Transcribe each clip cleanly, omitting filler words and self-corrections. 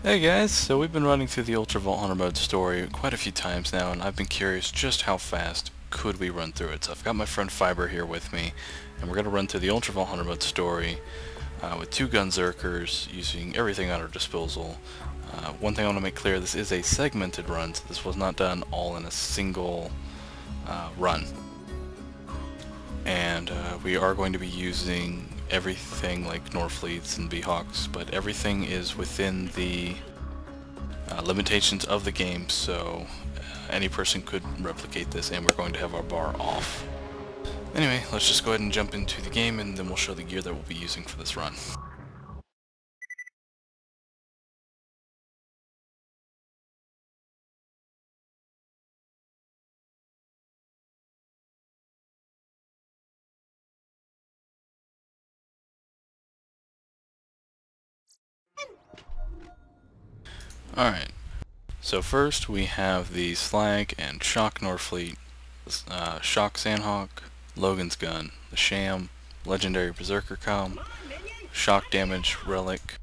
Hey guys, so we've been running through the Ultra Vault Hunter mode story quite a few times now, and I've been curious just how fast could we run through it. So I've got my friend Fiber here with me, and we're going to run through the Ultra Vault Hunter mode story with two Gunzerkers using everything at our disposal. One thing I want to make clear, this is a segmented run, so this was not done all in a single run. And we are going to be using everything like Norfleets and Beehawks, but everything is within the limitations of the game, so any person could replicate this, and we're going to have our bar off. Anyway, let's just go ahead and jump into the game, and then we'll show the gear that we'll be using for this run. Alright, so first we have the Slag and Shock Norfleet, Shock Sandhawk, Logan's Gun, the Sham, Legendary Berserker Com, Shock Damage Relic,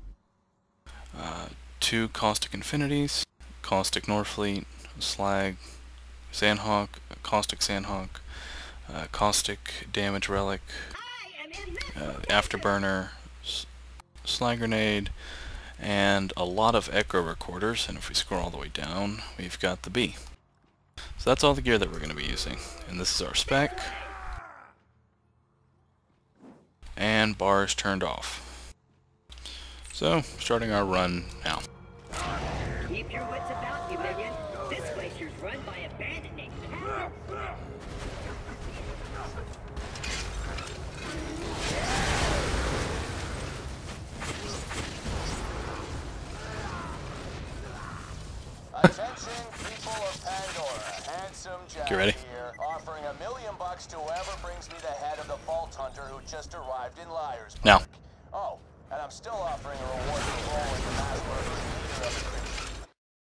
two Caustic Infinities, Caustic Norfleet, Slag, Sandhawk, Caustic Sandhawk, Caustic Damage Relic, Afterburner, Slag Grenade, and a lot of Echo Recorders, and if we scroll all the way down, we've got the B. So that's all the gear that we're going to be using, and this is our spec, and bars turned off. So, starting our run now. Keep your wits about you, minion. This glacier's run by abandoning. Attention, people of Pandora. Handsome Jack Get ready. here, offering $1 million to whoever brings me the head of the Vault Hunter who just arrived in Liarsburg. Now. Oh, and I'm still offering a reward for rolling the mass murderer leader of the Crimson.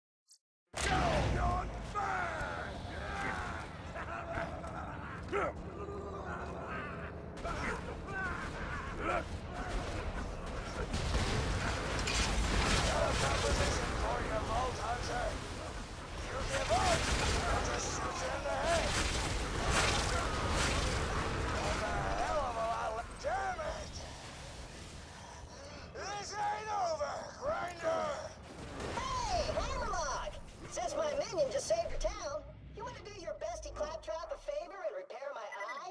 Just saved your town. You want to do your bestie Claptrap a favor and repair my eye?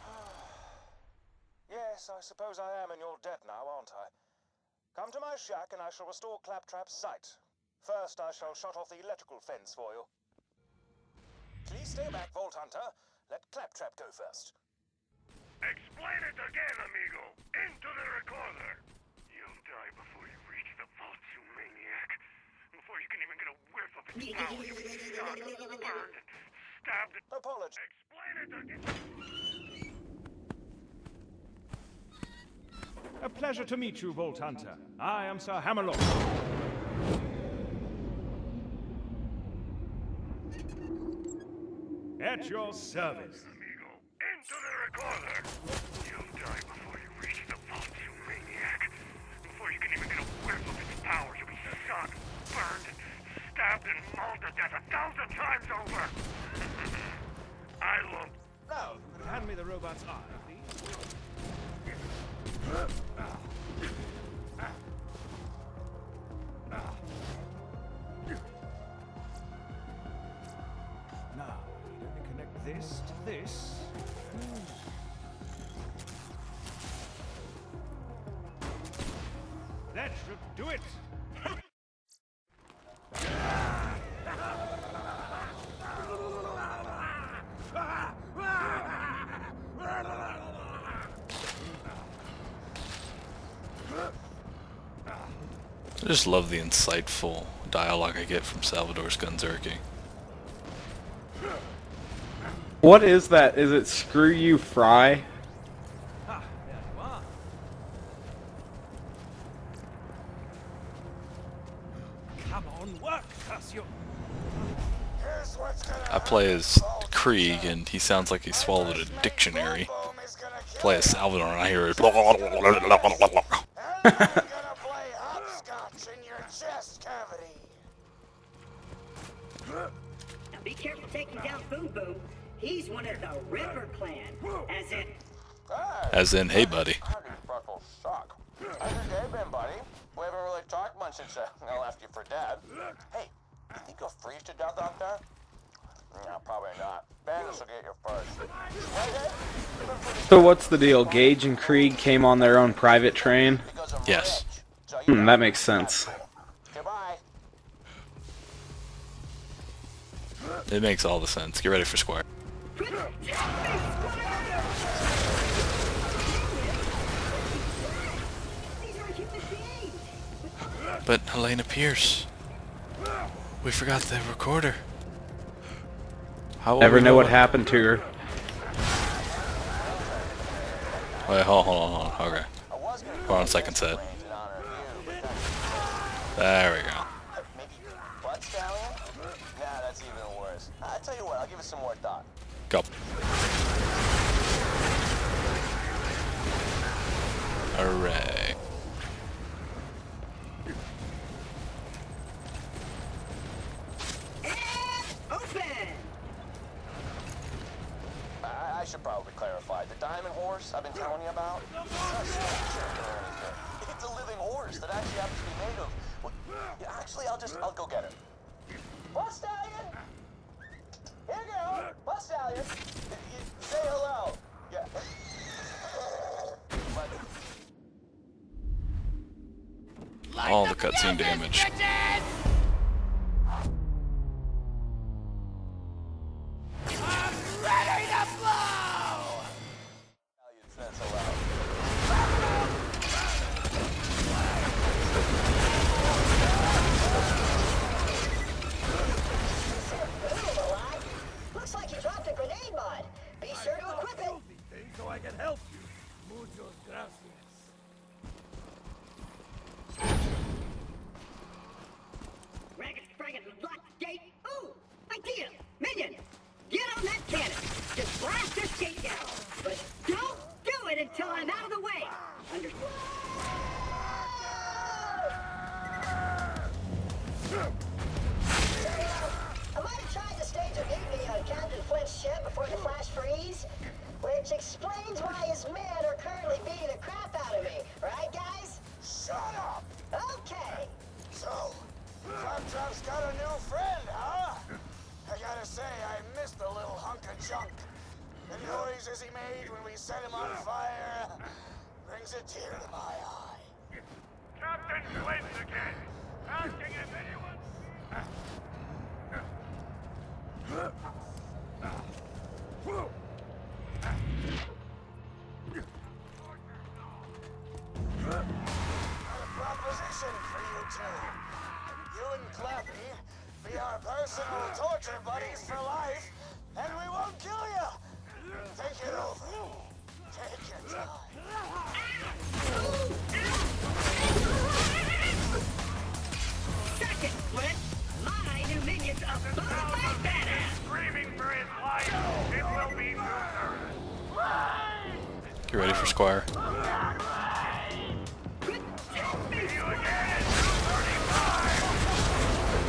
Yes, I suppose I am in your debt now, aren't I? Come to my shack and I shall restore Claptrap's sight. First, I shall shut off the electrical fence for you. Please stay back, Vault Hunter. Let Claptrap go first. Explain it again, amigo. Into the recorder. You'll die before you reach the vault, you maniac. Before you can even get a whiff of its power, you'll be shot, burned, and stabbed. Apologies. Explain it again. A pleasure to meet you, Vault Hunter. I am Sir Hammerlock. At your service. Amigo, into the recorder. You'll die before you reach the vault, you maniac. Before you can even get a whiff of its power, you'll be shot, burned, stabbed, and mauled to death 1,000 times over. I won't. Now, hand me the robot's eye, please. Now, you'd only connect this to this. That should do it. I just love the insightful dialogue I get from Salvador's Gunzerky. What is that? Is it screw you, Fry? Ah, there you are. Come on, work, curse you. Here's what's gonna I play as Krieg, and he sounds like he swallowed a dictionary. Play as Salvador, and I hear it. I'm gonna play hopscotch. punch in your chest cavity. Now be careful taking down Boom Boom. He's one of the Ripper clan. As in, As in, hey buddy. How do freckles suck? How's your day been, buddy? We haven't really talked much since I left you for dead. Hey, you think you'll freeze to death out there? No, probably not. Bandits will get you first. So what's the deal? Gage and Krieg came on their own private train? Because I'm Yes. rich. So you That makes sense. Goodbye. It makes all the sense. Get ready for Squire. But Helena Pierce, we forgot the recorder. How will Never we know what it? happened to her. Wait, hold on. Okay. Hold on, second set. There we go. Maybe butt stallion? Nah, that's even worse. I tell you what, I'll give it some more thought. Go. Hooray. open! I should probably clarify. The diamond horse I've been telling you about? It's a living horse that actually happens to be made of... Well, yeah, actually, I'll go get it. Butt stallion! Here you go! Butt stallion! Say hello! Yeah. All the cutscene damage. Stallion says hello. Looks like you dropped a grenade mod. Be sure to equip it. So I can help you. Muchos gracias. Ragged Fraggot lock gate. Ooh, idea. Minion, get on that cannon. Just blast this gate down. But don't do it until I'm out of the way. Understood? I might have tried to stage a mutiny on Captain Flint's ship before the flash freeze, which explains why his men are currently beating the crap out of me. Right, guys? Shut up! Okay. So, Claptrap's got a new friend, huh? I gotta say, I missed the little hunk of junk. The noises he made when we set him on fire brings a tear to my eye. Captain Flint again. Asking if anyone... Got a proposition for you two. You and Clappy be our personal torture buddies for life, and we won't kill you. Think it over. Take your time. Second, Flint. My new minions are both badass. Screaming for his life. It will be no service. Get ready for Squire. See you again at 2:35.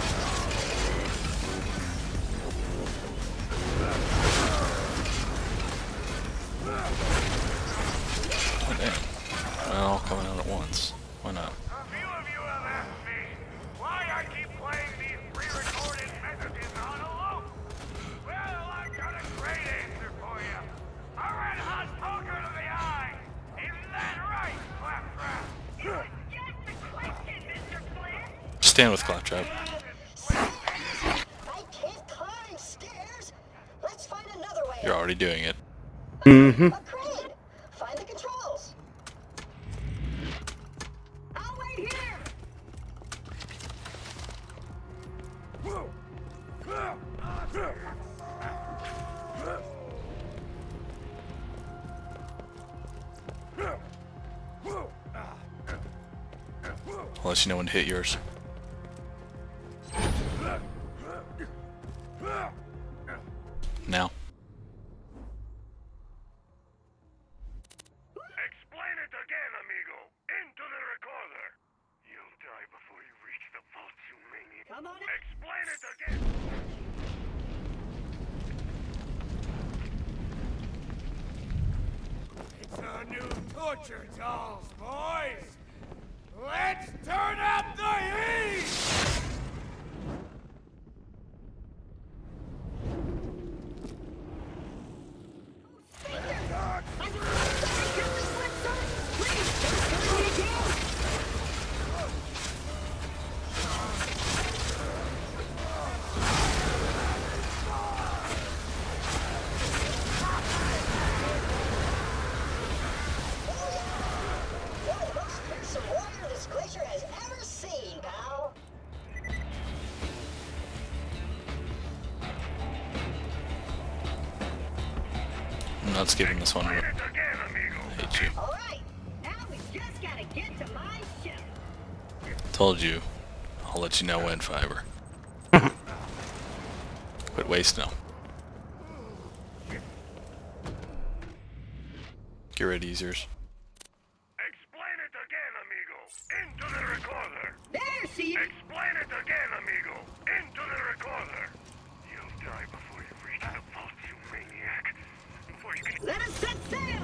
Oh, damn. Well, coming out at once. Why not? A few of you have asked me why I keep playing these pre-recorded messages on a loop. Well, I've got a great answer for you. A red hot poker to the eye. Isn't that right, Claptrap? It was just a question, Mr. Flint. Stand with Claptrap. I can't climb stairs. Let's find another way. You're already doing it. Mm-hmm. A crane. Find the controls. I'll wait here. I'll let you know when to hit yours. Now. Explain it again, amigo. Into the recorder. You'll die before you Come on out. Explain it again! It's our new torture dolls, boys! Let's turn up the heat! I'm not skipping this one. I Explain it again, amigo! hate you. Alright, now we just gotta get to my ship. Told you. I'll let you know when, Fiber. Quit wasting them. Get ready, users. Explain it again, amigo! Into the recorder! There she is. Explain it again, amigo! Into the recorder! You'll die before you reach the vault, you maniac! Before you can... Let us set sail.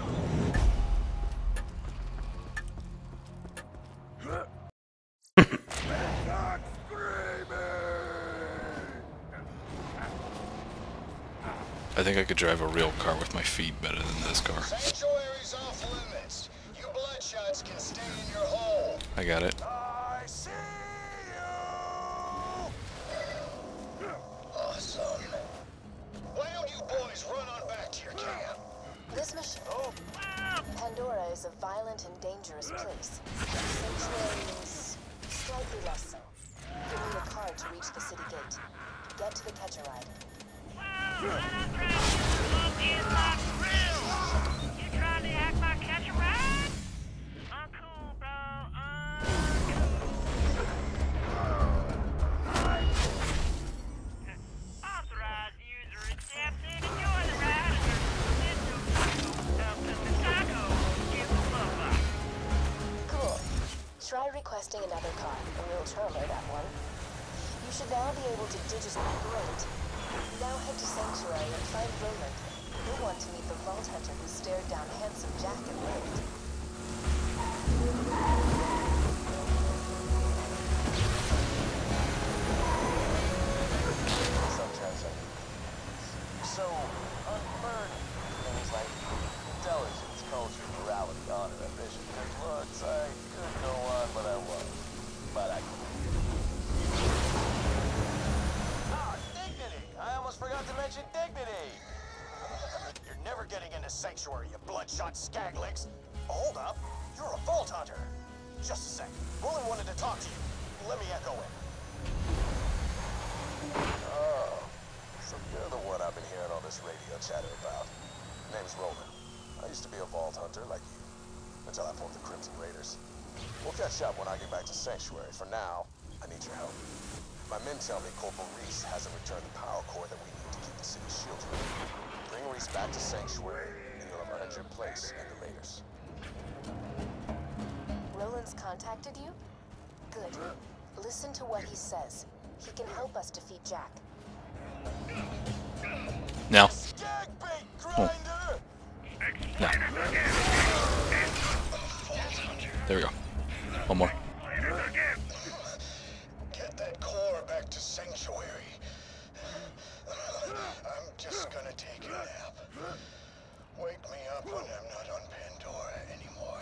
I think I could drive a real car with my feet better than this car. Sanctuary's off limits. You bloodshots can stay in your hole. I got it. I see you! Awesome. Why don't you boys run on back to your camp? This mission, Pandora is a violent and dangerous place. Sanctuary is slightly less so. You need a car to reach the city gate. Get to the catcher ride. You trying to hack my catch a ride? I'm cool, bro. Authorized user accepted. Enjoy the ride. Give the love up. Cool. Try requesting another car, and we'll trailer that one. You should now be able to digitally great. Now head to Sanctuary and find Roland. You'll want to meet the Vault Hunter who stared down handsome Jack and lived. Sometimes I do. So, unburden things like intelligence, culture, morality, honor, ambition, and looks. I could go on, but I won't. But I can. Ah, dignity! I almost forgot to mention dignity! You're never getting into Sanctuary, you bloodshot skaglicks! Hold up! You're a Vault Hunter! Just a sec. Roland wanted to talk to you. Let me echo in. Oh, so you're the one I've been hearing all this radio chatter about. Name's Roland. I used to be a Vault Hunter like you, until I formed the Crimson Raiders. We'll catch up when I get back to Sanctuary. For now, I need your help. My men tell me Corporal Reese hasn't returned the power core that we need to keep the city shielded. Bring Reese back to Sanctuary, and you'll have earned your place in the Raiders. Roland's contacted you? Good. Listen to what he says. He can help us defeat Jack. Now. Skag bait grinder! No. There we go. One more. Get that core back to Sanctuary. I'm just gonna take a nap. Wake me up when I'm not on Pandora anymore.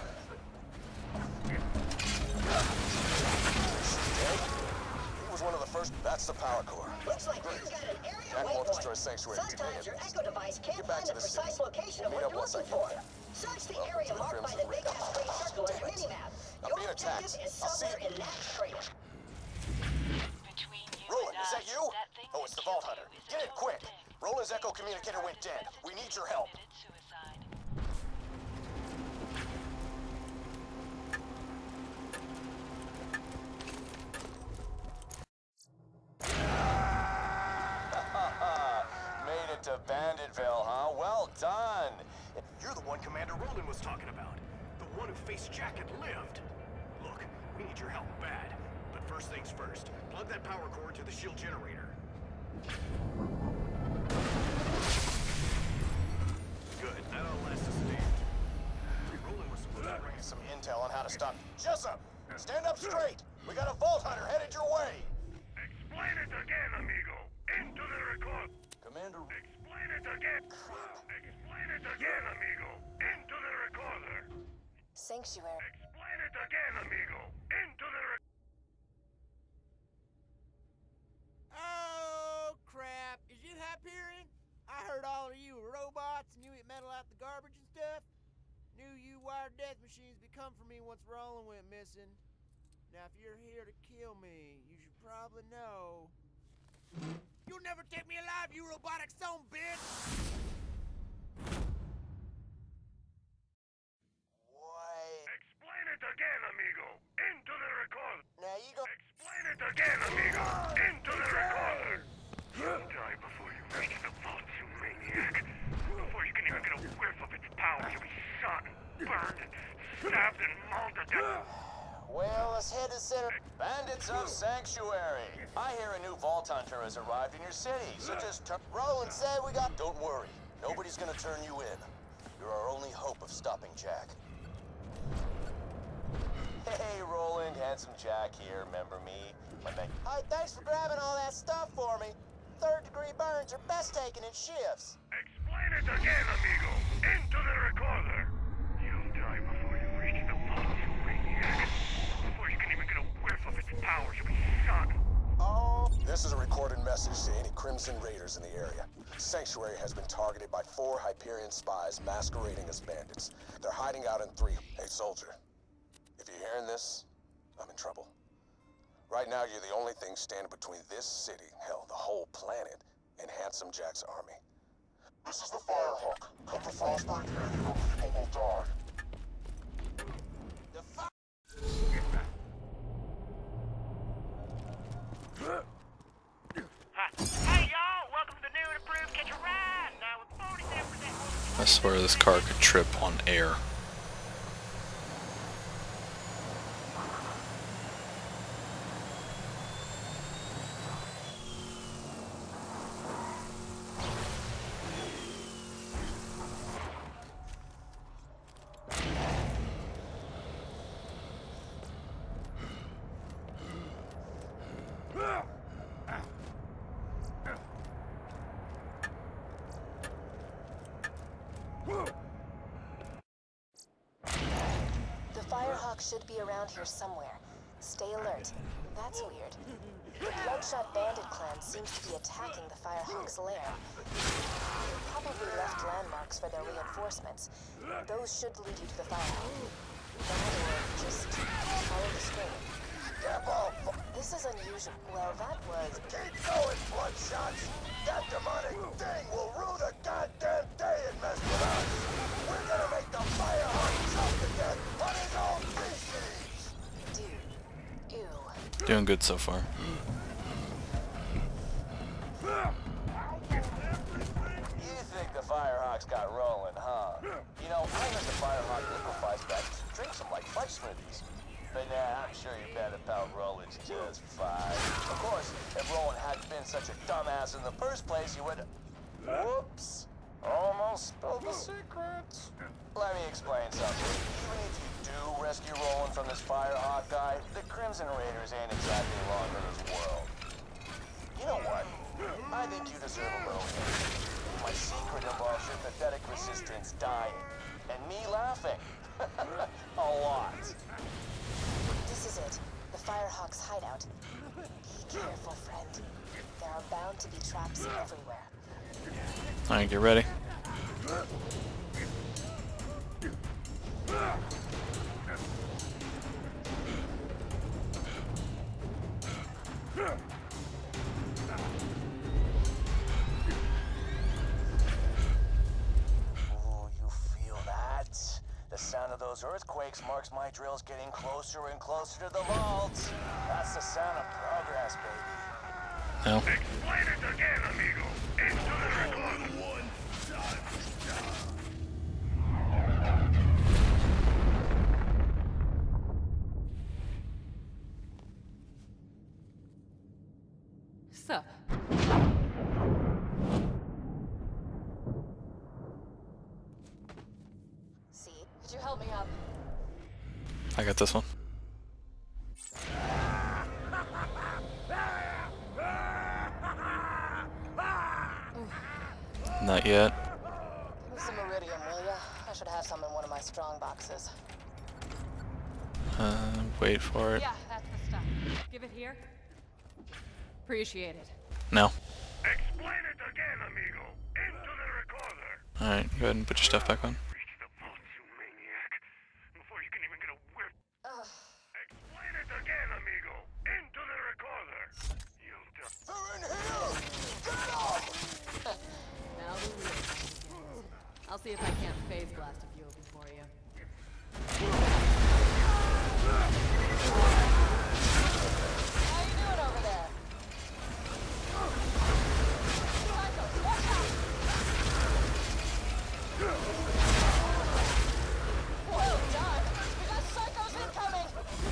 He was one of the first. That's the power core. Looks like you've got an area Jack won't destroy waypoint. Sanctuary if you Sometimes your hit it. Echo device can't Get back find to the the precise city. location of Meet what up you're once I looking get for. there. Search the Welcome area to the marked by Crimson the big Raiders. half-grade circle on Damn your it. minimap. I'm Your being attacked. objective is I'll see somewhere you. in that crater. Roland, is that you? Oh, it's the Vault Hunter. Get it quick. Roland's Echo communicator went dead. We need your help. Made it to Banditville, huh? Well done. You're the one Commander Roland was talking about. The one who faced Jack and lived. Look, we need your help bad. But First things first, plug that power cord to the shield generator. Good, that ought to last us a day. Roland was supposed to bring us some intel on how to stop. Jessup, stand up straight. We got a Vault Hunter headed your way. Explain it again, amigo. Into the record. Commander... Explain it again. Explain it again, amigo. Into the recorder. Sanctuary. Explain it again, amigo. Into the Oh, crap. Is it Hyperion? I heard all of you were robots and you eat metal out the garbage and stuff. Knew you wired death machines would come for me once Roland went missing. Now, if you're here to kill me, you should probably know. You'll never take me alive, you robotic son bitch! Wait. Explain it again, amigo. Into the recorder. Now you go... Explain it again, amigo. Into the recorder. You'll die before you reach the vault, you maniac. Before you can even get a whiff of its power, you'll be shot and burned and stabbed and mauled to death. Well, let's head to center. Bandits of Sanctuary. I hear a new Vault Hunter has arrived in your city, so just turn... Roland said we got... Don't worry. Nobody's gonna turn you in. You're our only hope of stopping Jack. Hey, Roland. Handsome Jack here. Remember me? Hi, thanks for grabbing all that stuff for me. Third-degree burns are best taken in shifts. Explain it again, amigo. Into the recorder. You'll die before you reach the vault, you maniac. Before you can even get a whiff of its power, you'll be shot. Oh. This is a recorded message to any Crimson Raiders in the area. Sanctuary has been targeted by 4 Hyperion spies masquerading as bandits. They're hiding out in 3. Hey, soldier. If you're hearing this, I'm in trouble. Right now, you're the only thing standing between this city, hell, the whole planet, and Handsome Jack's army. This is the Firehawk. Come to Frostbite area, people will die. The fi- Hey, y'all! Welcome to the new and improved Catch a Ride! Now with 47%... I swear this car could trip on air. The Firehawk should be around here somewhere. Stay alert. That's weird. The Bloodshot Bandit clan seems to be attacking the Firehawk's lair. They probably left landmarks for their reinforcements. Those should lead you to the Firehawk. That or just follow the screen. Step off! This is unusual. Well, that was... Keep going, Bloodshots! That demonic thing will rue the goddamn day it messed with us! We're gonna make the Firehawk choke to death on his own species! Dude. Ew. Doing good so far. You think the Firehawks got rolling, huh? You know, I heard the Firehawk liquefies back to drink some like fudge smoothies. But nah, I'm sure your bad about Roland's just fine. Of course, if Roland hadn't been such a dumbass in the first place, he would... Whoops! Almost spilled the secret. Let me explain something. Even if you do rescue Roland from this Firehawk guy, the Crimson Raiders ain't exactly long for this world. You know what? I think you deserve a little hint. My secret involves your pathetic resistance dying. And me laughing. A lot. This is it. The Firehawk's hideout. Be careful, friend. There are bound to be traps everywhere. Alright, get ready. Ooh, you feel that? The sound of those earthquakes marks my drills getting closer and closer to the vault. That's the sound of progress, baby. No. Explain it again, amigo. Into the recorder. up? See, could you help me up? I got this one. Not yet. Give me some Iridium, will ya? I should have some in one of my strong boxes. Wait for it. Yeah, that's the stuff. Give it here. Appreciate it. No. Explain it again, amigo. Into the recorder. Alright, go ahead and put your stuff back on. Reach the vault, you maniac. Before you can even get a whiff. Explain it again, amigo. Into the recorder. You They're in here! Get them! Now the real thing begins. I'll see if I can't phase blast a few of them for you. How you doing over there? Psycho, watch out! Well done! We got psychos incoming!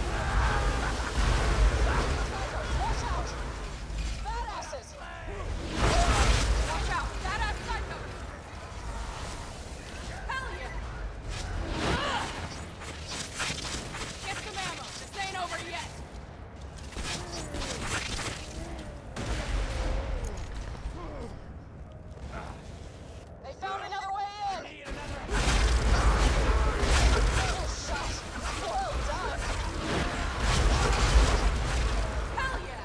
Psychos, watch out! Badasses! Watch out! Badass psycho! Hell yeah! Get some ammo! This ain't over yet! They found another way in! Good shot! Well done! Hell yeah!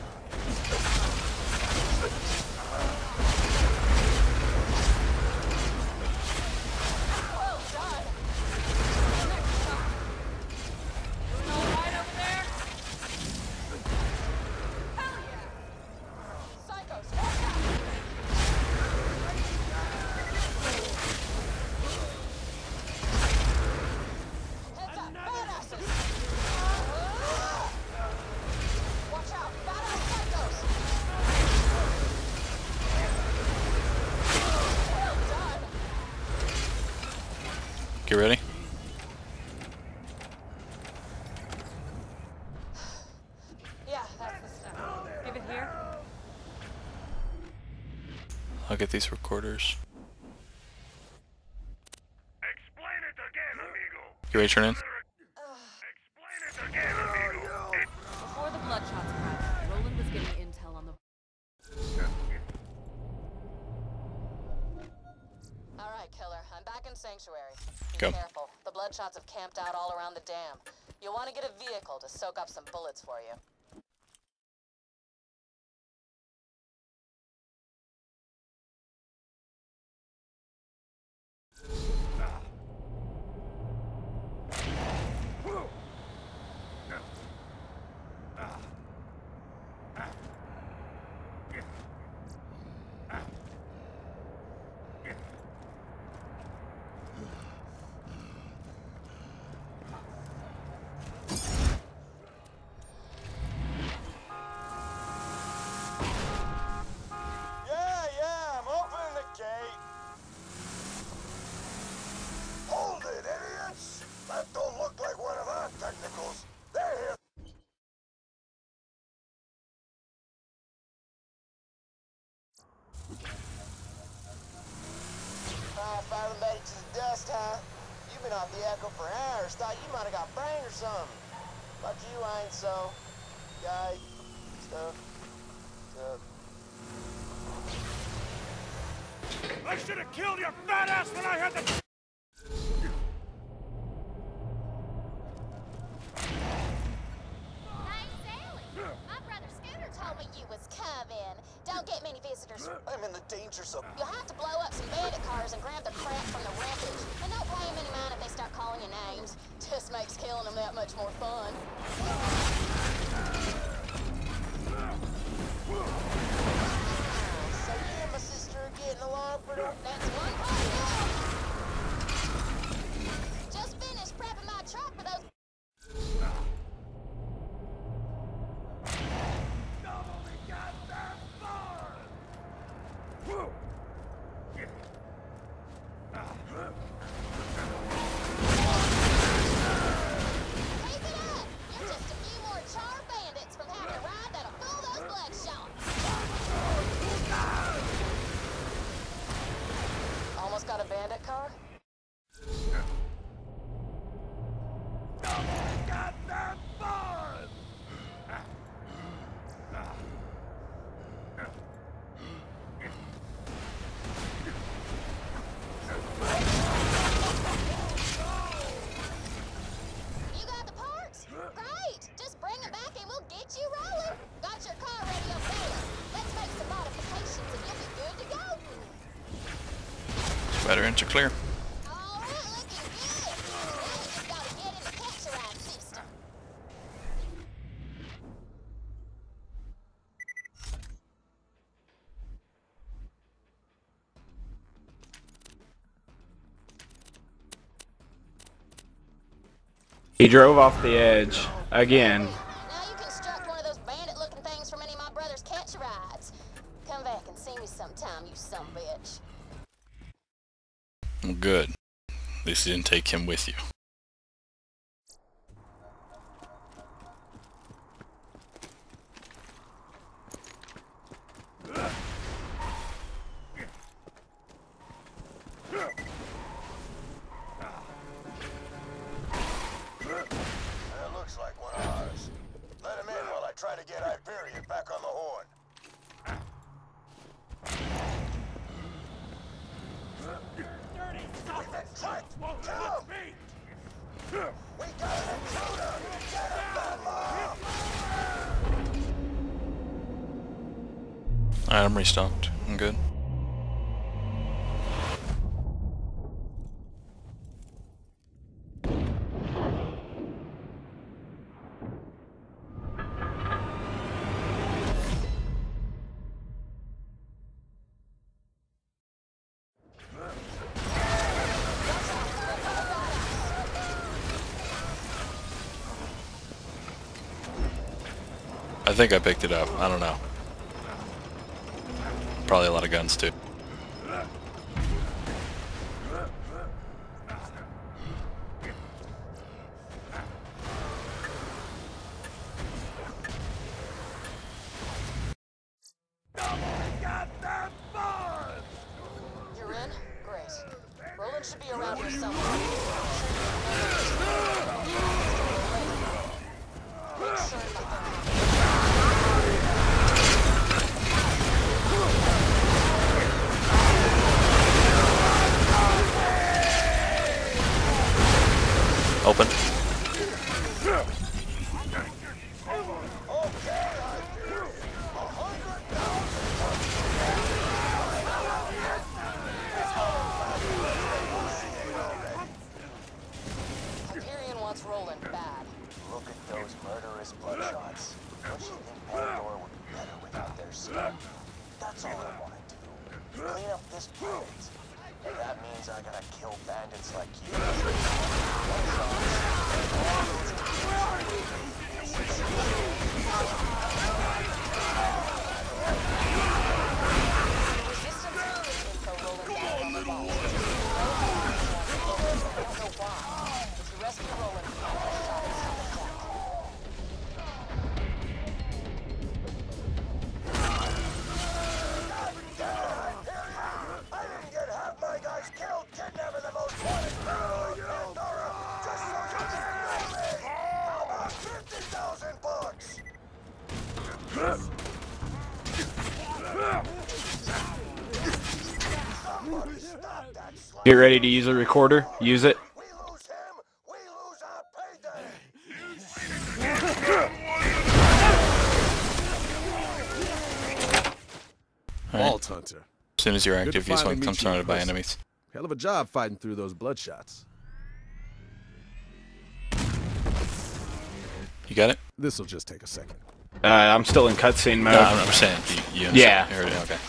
Well done! Next stop. Doing all right over there? Hell yeah! Psychos, watch out! Heads up, badasses! Watch out, badass psychos! Well done! Get ready. Yeah, that's the stuff. Give it here. I'll get these recorders. explain it again, amigo. You ready to turn in? Explain it again, amigo. Before the Bloodshots arrived, Roland was getting intel on the... Alright, killer, I'm back in Sanctuary. Be Go. careful. The Bloodshots have camped out all around the dam. You'll want to get a vehicle to soak up some bullets for you. Yeah, I'm opening the gate. Hold it, idiots! That don't look like one of our technicals. They're here. Finally made it to the dust, huh? You've been off the Echo for hours. Thought you might have got brain or something. But you ain't so. Guy, stuff. I should have killed your fat ass when I had the... Hey, Sally! My brother Scooter told me you was coming. Don't get many visitors. I'm in the danger zone. You'll have to blow up some bandit cars and grab the crap from the wreckage. And don't blame any mind if they start calling you names. Just makes killing them that much more fun. So you and my sister are getting along pretty... That's one part. Just finished prepping my truck for those... Keep it up! You're just a few more charred bandits from Better enter clear. He drove off the edge again. Now you construct one of those bandit-looking things from any of my brother's catch rides. Come back and see me sometime, you sumbitch. Well, good. At least you didn't take him with you. That looks like one of ours. Let him in while I try to get Hyperion back on the horn. We've been tracked! Kill him! We got an intruder! Get him, Batman! Alright, I'm restocked. I'm good. I think I picked it up. I don't know. Probably a lot of guns too. You're in? Great. Roland should be around here somewhere. Make sure Open. Hyperion wants Roland bad. Look at those murderous bloodshots. Don't you think Pandora would be better without their skin? That's all I want to do. Clean up this planet. And that means I gotta kill bandits like you. Get ready to use a recorder. Use it. Vault Hunter. As soon as you're active, you just finally want to come meet you surrounded in by person. enemies. Hell of a job fighting through those bloodshots. You got it? This'll just take a second. I'm still in cutscene mode. No, I'm saying you yeah. You heard it, okay.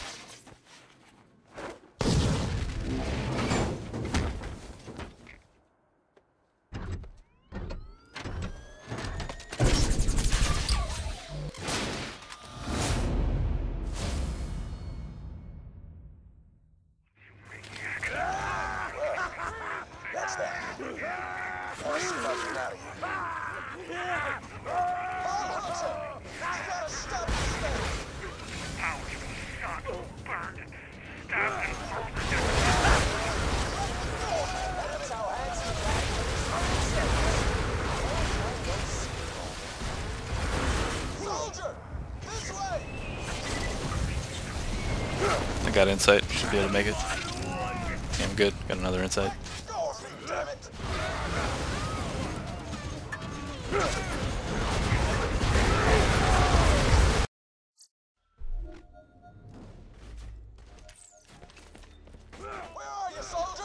That's that. Let's see if I can get out of here. I got insight. Should be able to make it. Okay, I'm good. Got another insight. Where are you, soldier?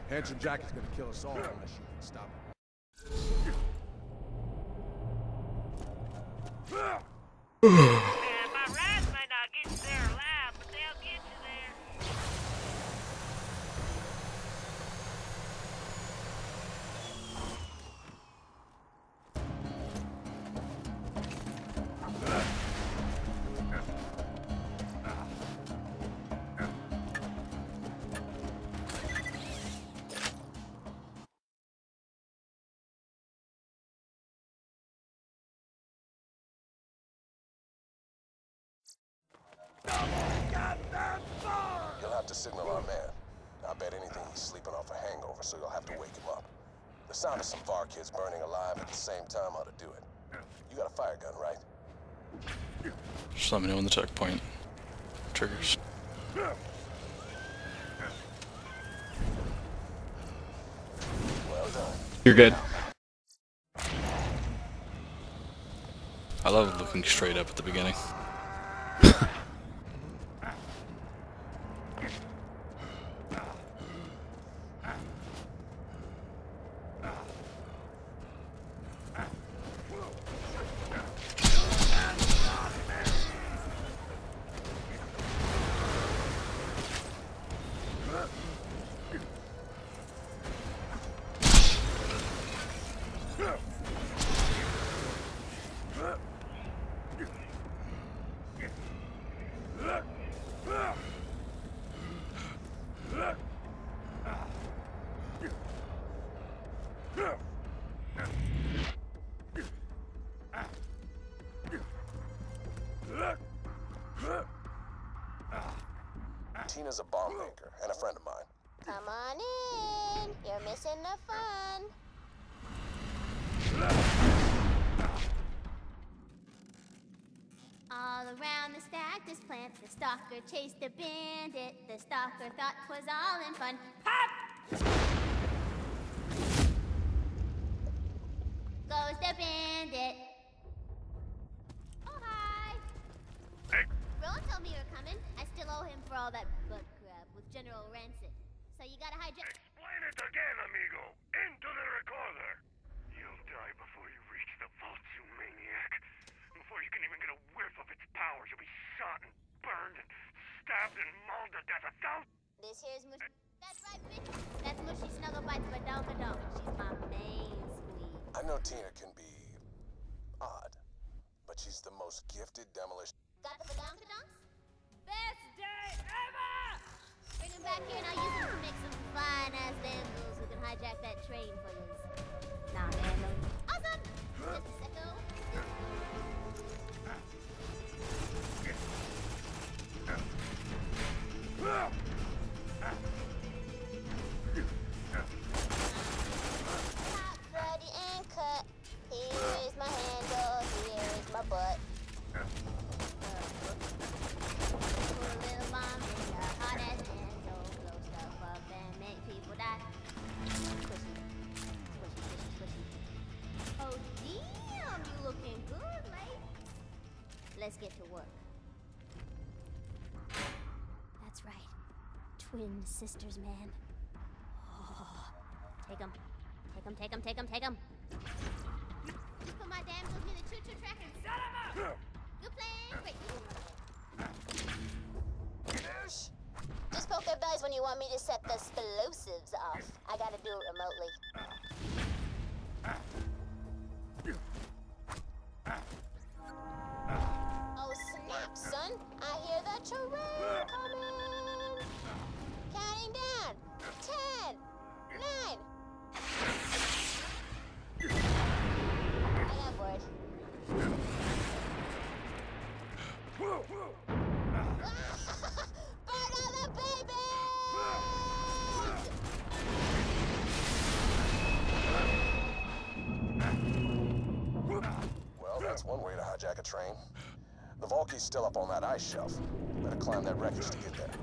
Handsome Jack is gonna kill us all unless you can stop him. My rats might not get you there alive, but they'll get you there. You'll have to signal our man. I bet anything he's sleeping off a hangover, so you'll have to wake him up. The sound of some VAR kids burning alive at the same time ought to do it. You got a fire gun, right? Just let me know when the checkpoint triggers. Well done. You're good. I love looking straight up at the beginning. Tina's a bomb maker and a friend of mine. Come on in. You're missing the fun. All around the stack, this plant, the stalker chased a bandit. The stalker thought 'twas all in fun. Pop! Goes the bandit. Oh, hi. Hey. Rowan told me you were coming. I still owe him for all that bug crap with General Rancid. So you gotta hijack. Explain it again, amigo. Into the recorder. You'll die before you reach the vault, you maniac. Before you can even get a whiff of its powers, you'll be shot and burned and stabbed and mauled to death 1,000. This here's Mushy. That's right, bitch. That's Mushy Snuggle Bites Badonka-Donk. She's my main squeeze. I know Tina can be odd, but she's the most gifted demolition. Got the Badonka-Donks? Best day ever! Bring them back here and I'll use them to make some fine-ass vandals who can hijack that train for you. Nah, man, no. Awesome! Just a second. Hot, bloody, and cut. Here is my handle. Here is my butt. Put a little bomb in your hot-ass handle. Blow stuff up and make people die. Squishy. Squishy, squishy, squishy. Oh, damn! You looking good, mate. Let's get to work. That's right. Twin sisters, man. Oh, take 'em. Take 'em, take 'em, take 'em, take 'em. You put my damsels near the choo-choo track and set 'em up! Good plan, great. Just poke their buzz when you want me to set the explosives off. I gotta do it remotely. Oh snap, son! I hear the terrain coming! Counting down! 10, 9. I got bored. Burn all the babies! Well, that's one way to hijack a train. The Volkie's still up on that ice shelf. Better climb that wreckage to get there.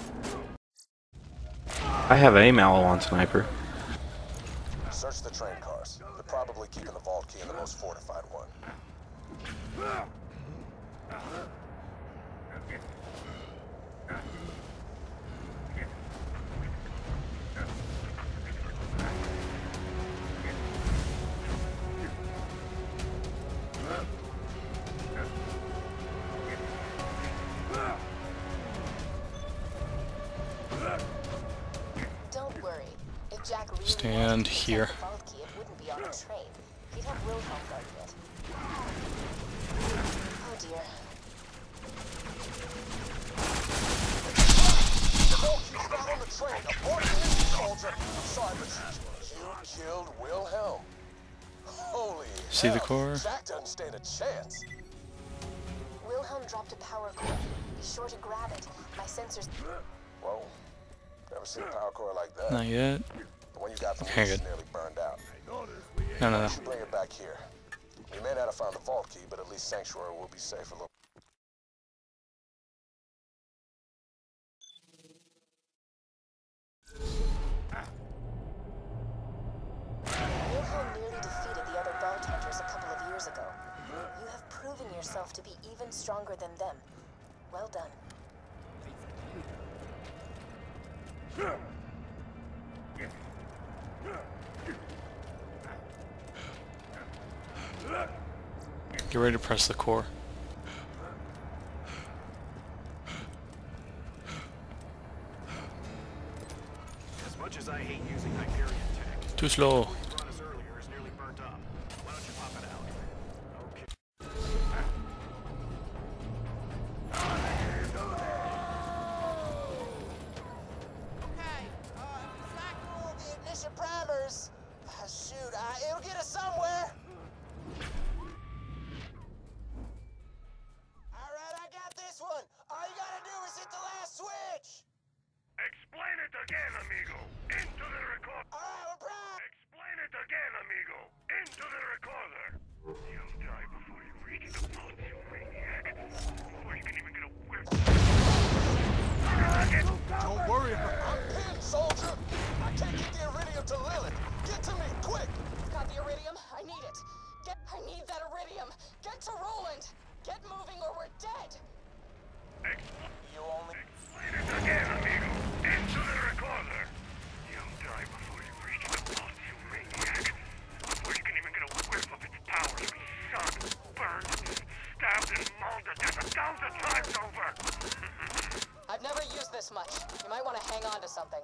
I have a Malawan sniper. Search the train cars. They're probably keeping the vault key in the most fortified one. Jack really Stand wanted to here. protect the vault key, it wouldn't be on a train. He'd have Wilhelm guarding it. Oh dear. The vault key's not on the train. Abort the mission, soldier. I'm sorry, but you killed Wilhelm. Holy See the hell. core? Jack doesn't stand a chance. Wilhelm dropped a power core. Be sure to grab it. My sensors... Whoa. Never seen a power core like that. Not yet. The one you got from Okay, me is good. nearly burned out. No. You should bring it back here. We may not have found the vault key, but at least Sanctuary will be safe a little. Wilhelm nearly defeated the other Vault Hunters a couple of years ago. You have proven yourself to be even stronger than them. Well done. Get ready to press the core. As much as I hate using Hyperion tech, Too slow. what you brought us earlier is nearly burnt up. Why don't you pop it out? Okay. Okay, cycle the ignition primers. Shoot, it'll get us somewhere. Alright, I got this one. All you gotta do is hit the last switch. Explain it again, amigo. Into the recorder. Alright, we're primed. Explain it again, amigo. Into the recorder. You'll die before you reach the vault, you maniac. Before you can even get a whiff. Don't worry about it. I'm pinned, soldier! I can't get the iridium to Lilith! Get to me, quick! Got the iridium? I need it. I need that iridium. Get to Roland. Get moving or we're dead. You only... Explain it again, amigo. Into the recorder. You'll die before you reach the vault, you maniac. Before you can even get a whiff of its power, you'll be shot, burned, stabbed, and mauled to death 1,000 times over. I've never used this much. You might want to hang on to something.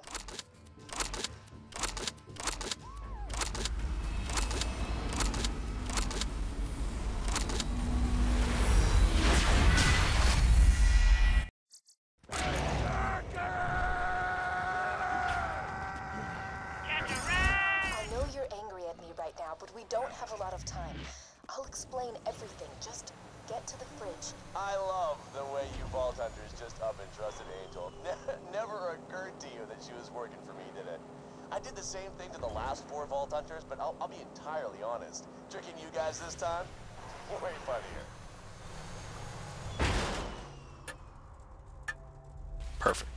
I know you're angry at me right now, but we don't have a lot of time. I'll explain everything. Just get to the fridge. I love the way you Vault Hunters just up and trusted Angel. Never occurred to you that she was working for me, did it? I did the same thing to the last 4 Vault Hunters, but I'll be entirely honest. Tricking you guys this time? Way funnier. Perfect.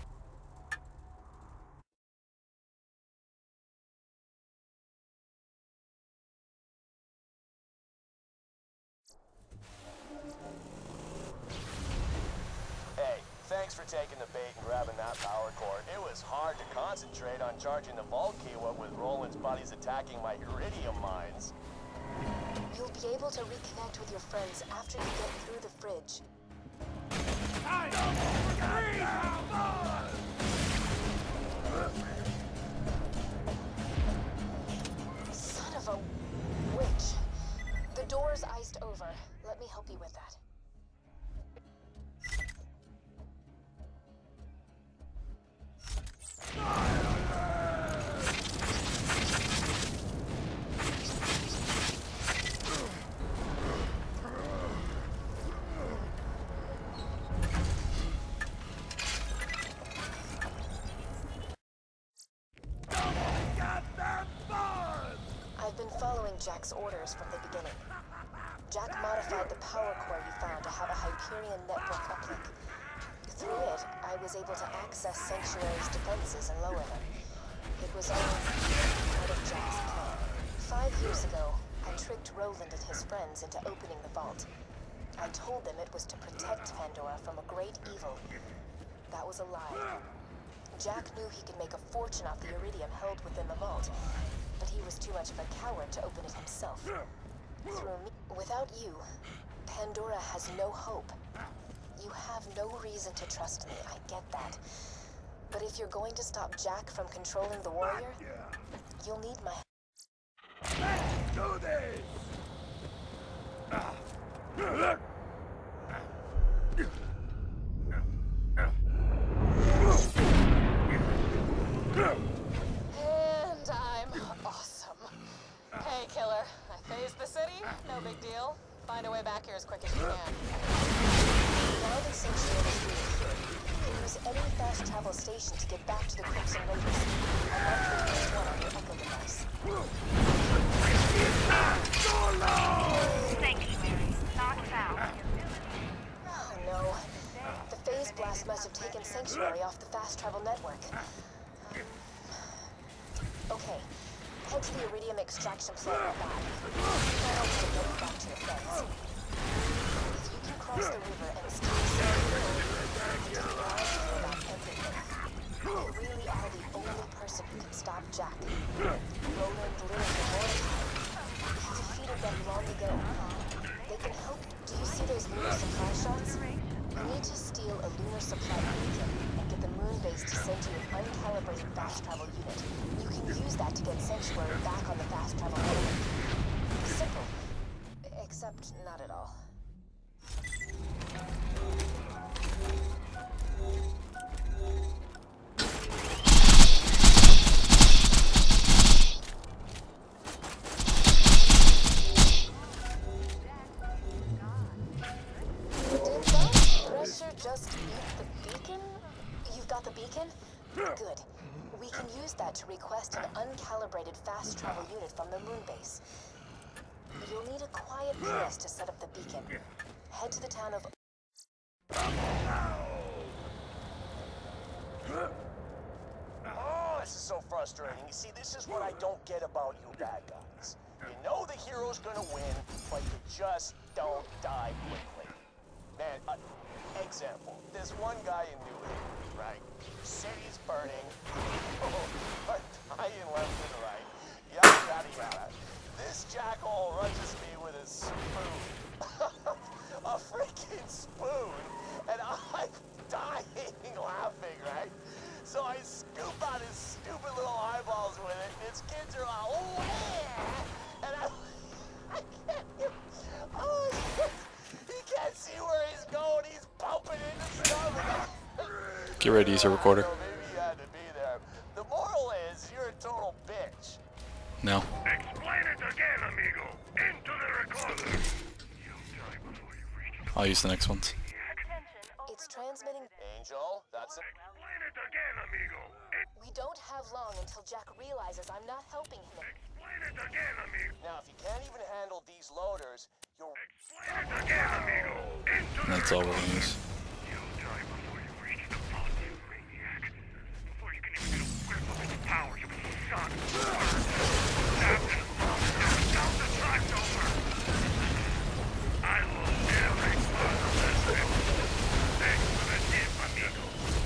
Hey, thanks for taking the bait and grabbing that power cord. It was hard to concentrate on charging the vault key what with Roland's buddies attacking my iridium mines. You'll be able to reconnect with your friends after you get through the fridge. Son of a witch. The door's iced over. Let me help you with that. I've been following Jack's orders from the beginning. Jack modified the power core you found to have a Hyperion network uplink. Through it, I was able to access Sanctuary's defenses and lower them. It was all part of Jack's plan. 5 years ago, I tricked Roland and his friends into opening the vault. I told them it was to protect Pandora from a great evil. That was a lie. Jack knew he could make a fortune off the iridium held within the vault, but he was too much of a coward to open it himself. Through me, without you, Pandora has no hope. You have no reason to trust me, I get that. But if you're going to stop Jack from controlling the warrior, you'll need my help. Let's do this! And I'm awesome. Hey, killer. I phased the city. No big deal. Find a way back here as quick as you can. Now that Sanctuary is really here, you can use any fast travel station to get back to the Crimson Raiders. Unlike the first one on your Echo device. Sanctuary, not found. Oh no. The phase blast must have taken Sanctuary off the fast travel network. Okay. Head to the Iridium extraction plant in Bad. That'll get you back to your friends. If you can cross the river and stay safe, you can about everything. You really are the only person who can stop Jack. Roland, Lilith, and Mordecai. You defeated them long ago. They can help. Do you see those lunar supply shots? You need to steal a lunar supply beacon and get the moon base to send you an uncalibrated fast travel unit. You can use that to get Sanctuary back on the fast travel network. Simple. Except not at all. Just eat the beacon? You've got the beacon? Good. We can use that to request an uncalibrated fast travel unit from the moon base. You'll need a quiet place to set up the beacon. Head to the town of... Oh, this is so frustrating. You see, this is what I don't get about you bad guys. You know the hero's gonna win, but you just don't die quickly. Man, example, this one guy in New Haven, right? City's burning, people are dying left and right, yada yada yada. This jackhole rushes me with a spoon. A freaking spoon! And I'm dying laughing, right? So I scoop out his stupid little eyeballs with it, and his kids are like, oh yeah! And I can't even, oh shit! He can't see where he's going, he's bumping into stuff. Get ready to use a recorder. Maybe you had to be there. The moral is, you're a total bitch. No. Explain it again, amigo. Into the recorder. You'll die before you reach the... I'll use the next ones. It's transmitting... Angel, that's it. Explain it again, amigo. We don't have long until Jack realizes I'm not helping him. Explain it again, amigo. Now, if you can't even handle these loaders, you'll... Explain it again, amigo. Into the That's all we're gonna use. You'll die before you reach the vault, you maniac. Before you can even get a whiff of its power, you'll be shot, burned, stabbed, and mauled down the track over. I will never ignore the lesson. Thanks for the tip, amigo.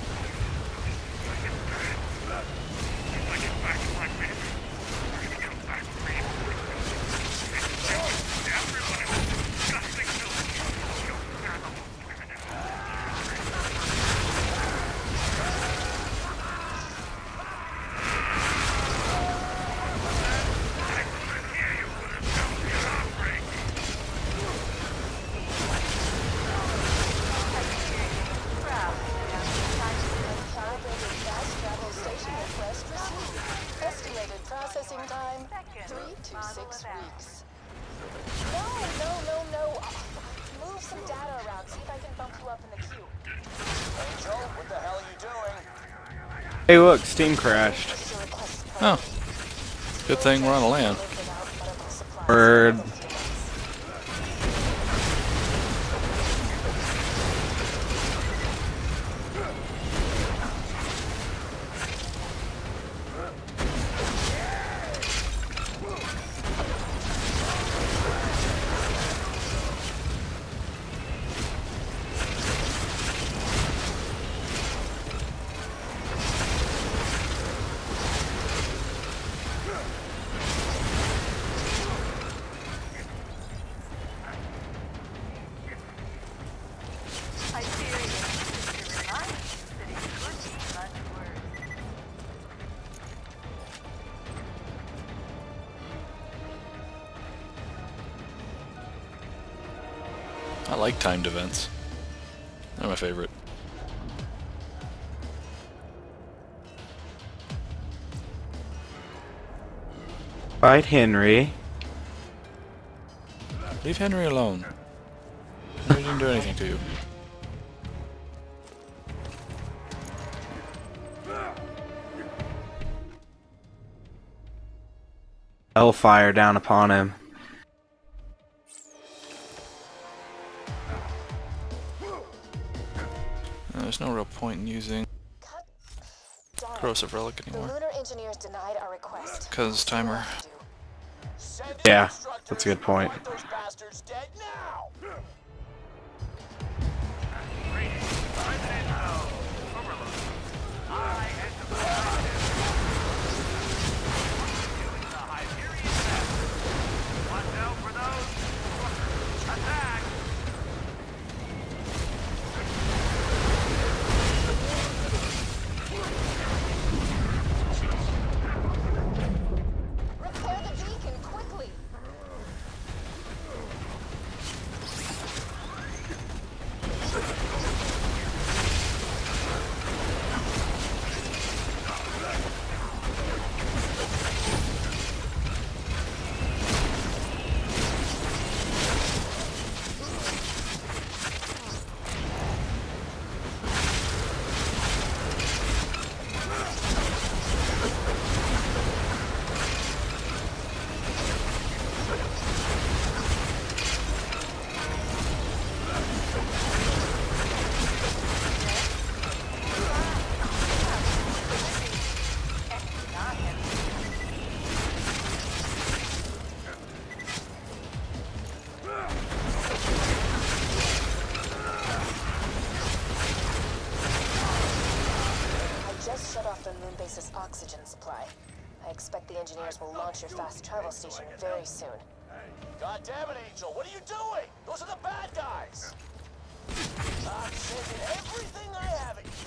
If I get back to my men, we're gonna come back real quick. Everyone in this disgusting village will stand up for women and Estimated processing time, 3 to 6 weeks. No. Move some data around, see if I can bump you up in the queue. Angel, what the hell are you doing? Hey look, Steam crashed. Oh. Good thing we're on a land. Word. I like timed events. They're my favorite. Fight Henry. Leave Henry alone. He didn't do anything to you. Hellfire down upon him. There's no real point in using Corrosive Relic anymore. The Lunar engineers denied our request. Because timer. Yeah, that's a good point. Repair the beacon quickly. Base's oxygen supply. I expect the engineers will launch your fast travel station very soon. God damn it, Angel, what are you doing? Those are the bad guys! I'm saving everything I have at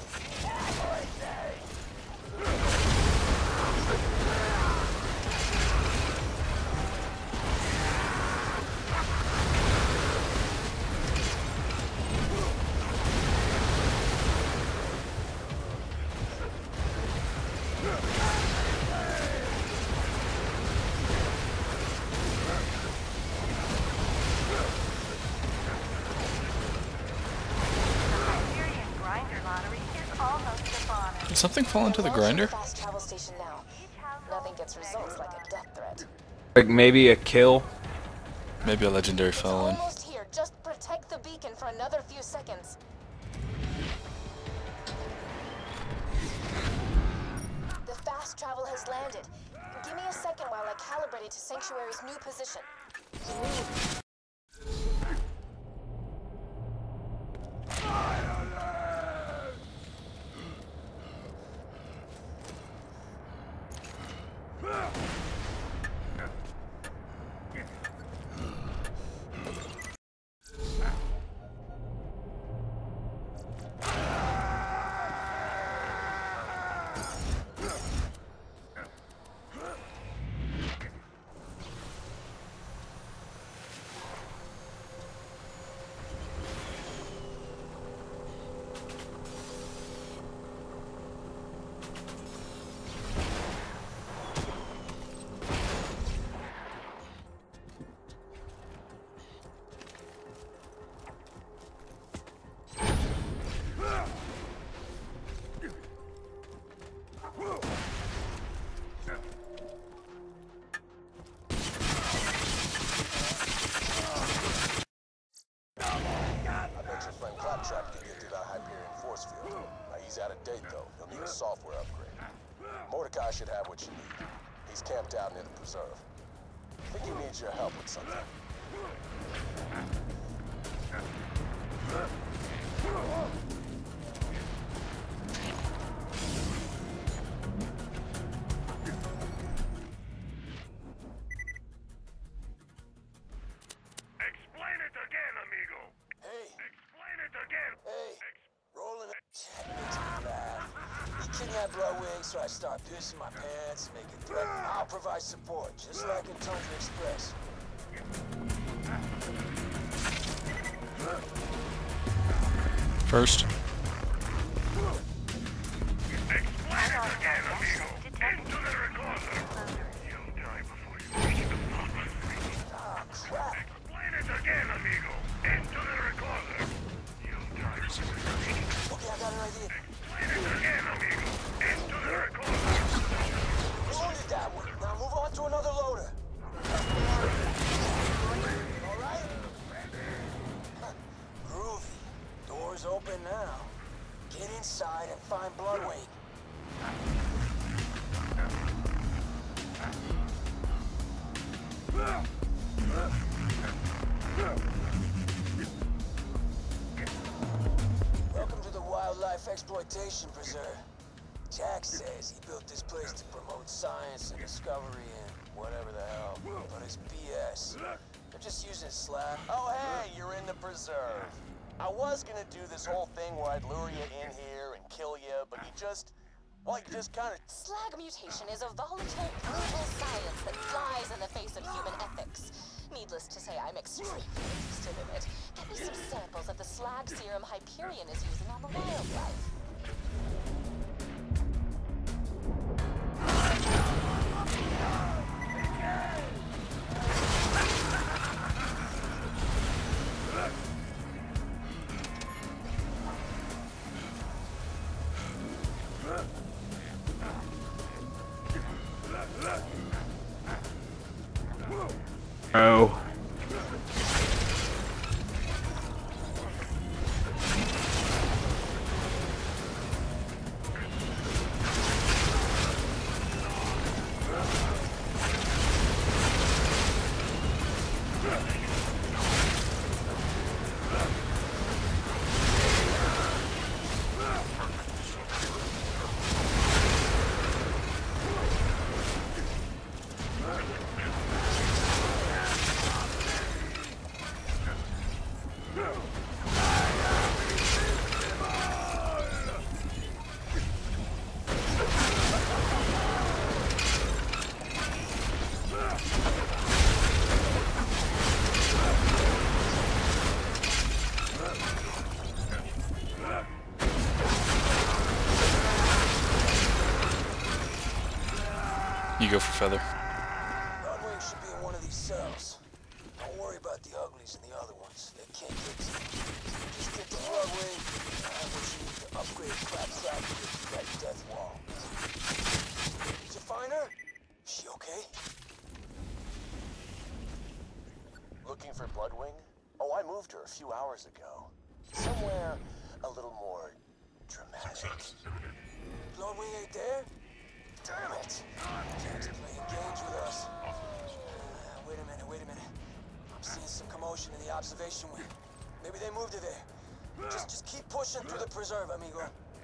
Did something fall into the grinder? Fast travel station now. Nothing gets results like a death threat. Like maybe a kill. Maybe a legendary fell in. Almost here. Just protect the beacon for another few seconds. The fast travel has landed. Give me a second while I calibrate it to Sanctuary's new position. Software upgrade. Mordecai should have what you need. He's camped out near the preserve. I think he needs your help with something. Explain it again, amigo. Hey. Explain it again. Hey. Rolling it. Kidnapped Bloodwing, so I start pissing my pants, make a threat. I'll provide support, just like in Tundra Express. First. Open now. Get inside and find Bloodwing. Welcome to the Wildlife Exploitation Preserve. Jack says he built this place to promote science and discovery and whatever the hell, but it's BS. They're just using slag. Oh hey, you're in the preserve. I was gonna do this whole thing where I'd lure you in here and kill you, but you just kind of... Slag mutation is a volatile, brutal science that flies in the face of human ethics. Needless to say, I'm extremely interested in it. Get me some samples of the slag serum Hyperion is using on the wildlife. Oh. You go for Feather. Bloodwing should be in one of these cells. Don't worry about the uglies and the other ones. They can't get to you. Just get to Bloodwing, and I have what you need to upgrade Claptrap to that death wall. Did you find her? Is she okay? Looking for Bloodwing? Oh, I moved her a few hours ago. Somewhere a little more dramatic. Bloodwing ain't there? Damn it! Jack's playing games with us. Wait a minute. I'm seeing some commotion in the observation wing. Maybe they moved her there. Just keep pushing through the preserve, amigo.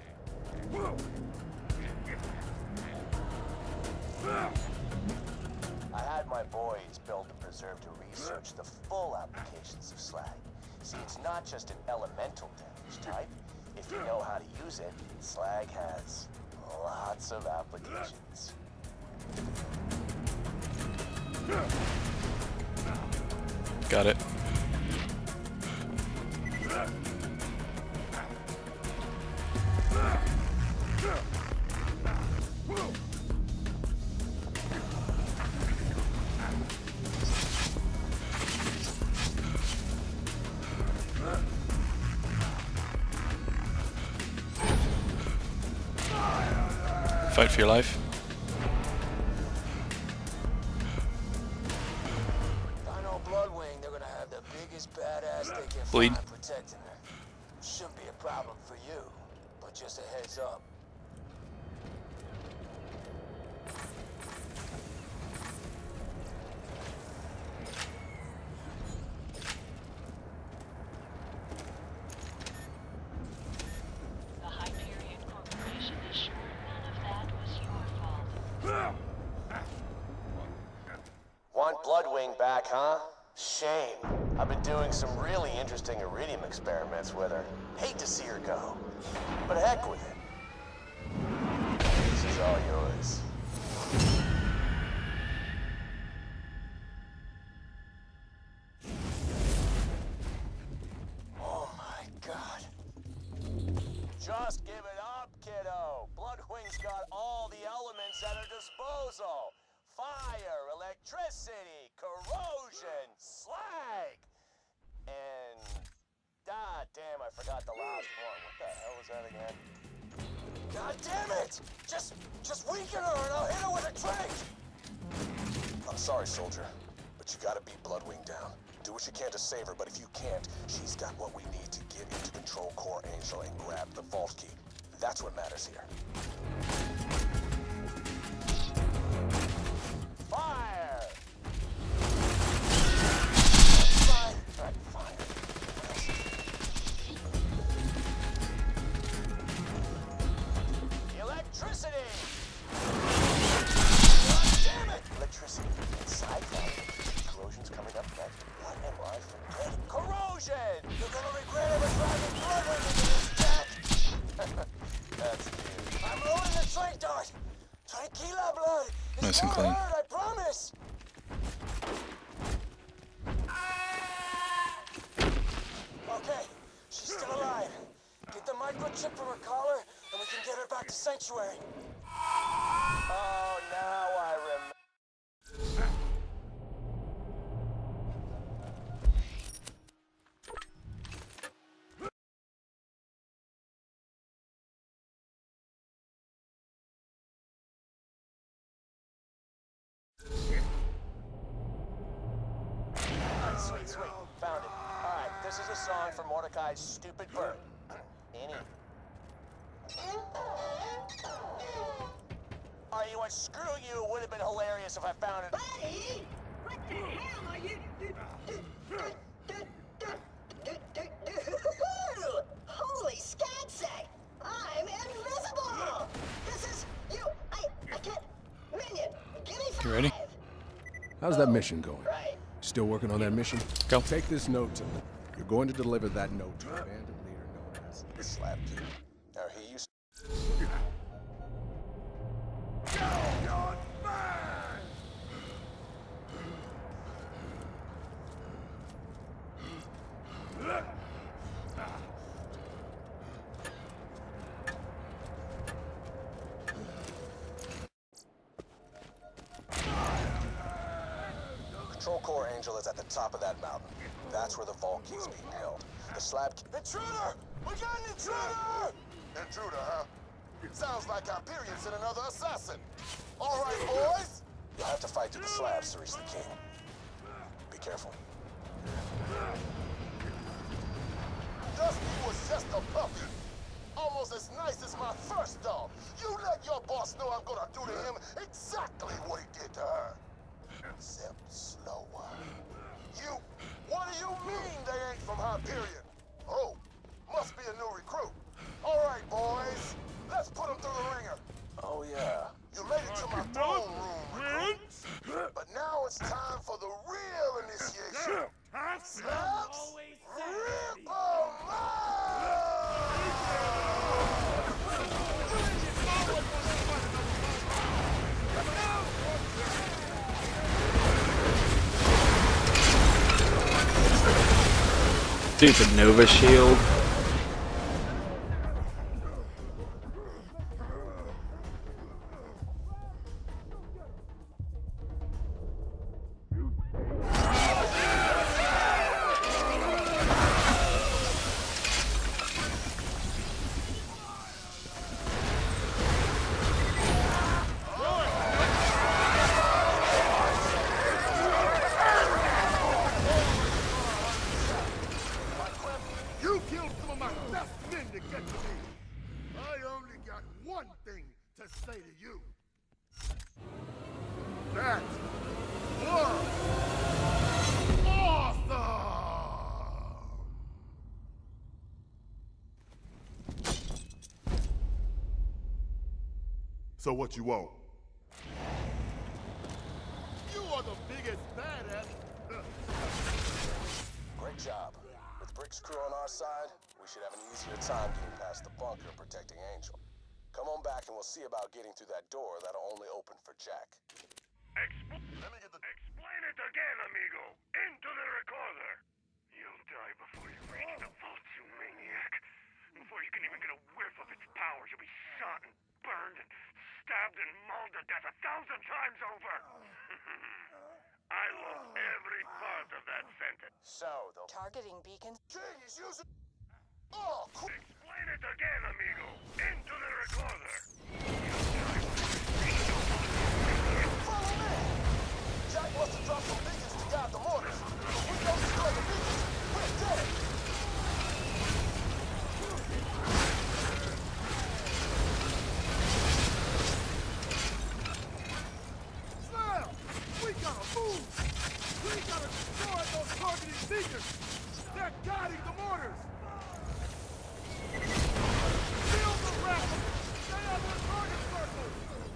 I had my boys build the preserve to research the full applications of slag. See, it's not just an elemental damage type. If you know how to use it, slag has lots of applications. Got it. Fight for your life. I know Bloodwing, they're gonna have the biggest badass they can Bleed. find protecting her. Shouldn't be a problem for you, but just a heads up. Want Bloodwing back, huh? Shame. I've been doing some really interesting iridium experiments with her. Hate to see her go. But heck with it. This is all yours. electricity, corrosion, slag, and... Ah, damn, I forgot the last one. What the hell was that again? God damn it! Just weaken her and I'll hit her with a drink! I'm sorry, soldier, but you gotta beat Bloodwing down. Do what you can to save her, but if you can't, she's got what we need to get into Control Core Angel and grab the vault key. That's what matters here. Fire! Fire! Right, fire. Electricity! God damn it! Electricity inside that. Corrosion's coming up next. What am I forgetting? Corrosion! You're gonna regret ever driving Bloodwing into this, Jack! That's cute. I'm rolling the drink dart! Tranquila, blood! Nice and clean. Hurt, I promise! Okay, she's still alive. Get the microchip from her collar, and we can get her back to Sanctuary. Oh, now I remember. Sweet, sweet. Found it. Alright, this is a song for Mordecai's stupid bird. Annie. Alright, you know what? Screw you. It would have been hilarious if I found it. Buddy! What the hell are you... Holy scatsay! I'm invisible! This is... I can't... Minion, give me 5! You ready? How's that mission going? Still working on that mission? Go. Take this note to me. You're going to deliver that note to a bandit leader known as The Slab Key. Now, he used... Control Core Angel is at the top of that mountain. That's where the vault key's being held. The slab key... Intruder! We got an intruder! Intruder, huh? Sounds like Hyperion sent another assassin. All right, boys. You'll have to fight through the slabs to reach the king. Be careful. Dusty was just a puppy. Almost as nice as my first dog. You let your boss know I'm gonna do to him exactly what he did to her. Except slower. You... What do you mean they ain't from Hyperion? Oh, must be a new recruit. All right, boys. Let's put him through the ringer. Oh, yeah. You made it to my throne room, recruits. But now it's time for the real initiation. Slabs, rip 'em Stupid Nova Shield. You killed some of my best men to get to me. I only got one thing to say to you. That was awesome! So what you want? You are the biggest badass. Great job. With Brick's crew on our side, we should have an easier time getting past the bunker and protecting Angel. Come on back and we'll see about getting through that door that'll only open for Jack. Let me get the... Explain it again, amigo. Into the recorder. You'll die before you reach the vault, you maniac. Before you can even get a whiff of its powers, you'll be shot and burned and stabbed and mauled to death 1,000 times over. I love every part of that sentence. So, the Targeting beacons? king is using... Oh, Explain it again, amigo. Into the recorder. follow me! Jack must have dropped some beacons to guide the mortars. If we don't destroy the beacons, we're dead! Slam! We gotta move! We gotta destroy those targeting beacons! They're guiding the mortars! Seal the wrap! Stay out of the target circle!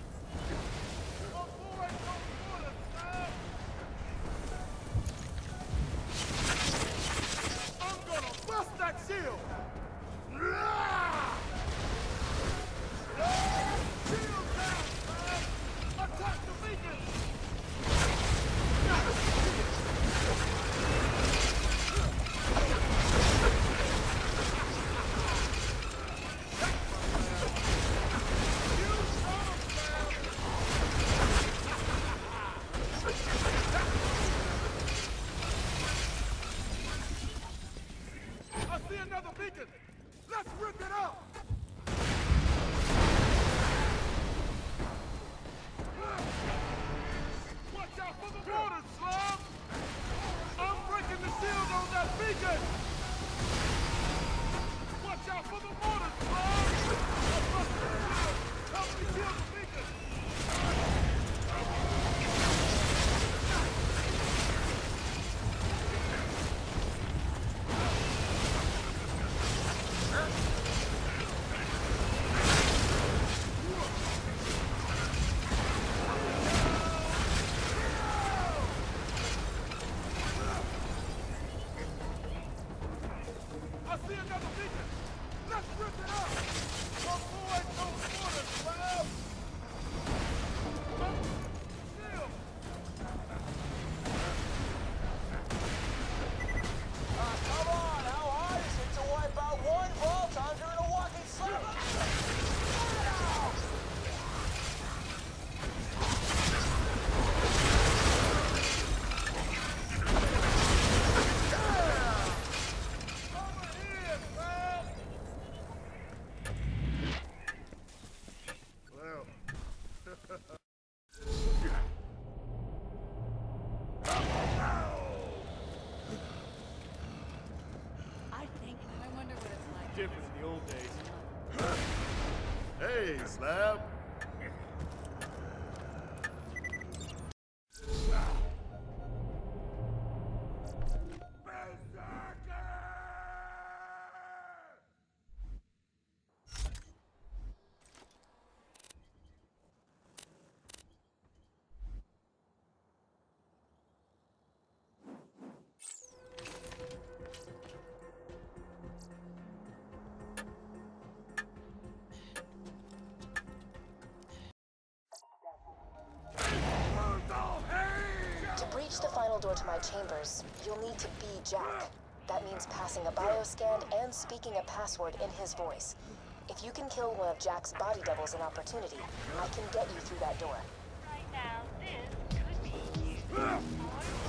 Avoid those mortars, Slam! I'm gonna bust that shield! Shield down, Slam! Attack the beacons! I see another beacon! Let's rip it up! Watch out for the water, Slum! I'm breaking the shield on that beacon! Watch out for the water, Slum! I'm busting the shield! Help me kill the beacon! I see another beacon! Let's rip it up! Avoid those mortars, Slab! Shield! Come on, how hard is it to wipe out one vault under a walking slab? Over here, Slab! Well... I wonder what it's like. Different in the old days. Hey, Slab! To breach the final door to my chambers, you'll need to be Jack. That means passing a bioscan and speaking a password in his voice. If you can kill one of Jack's body doubles in Opportunity, I can get you through that door. Right now, this could be you.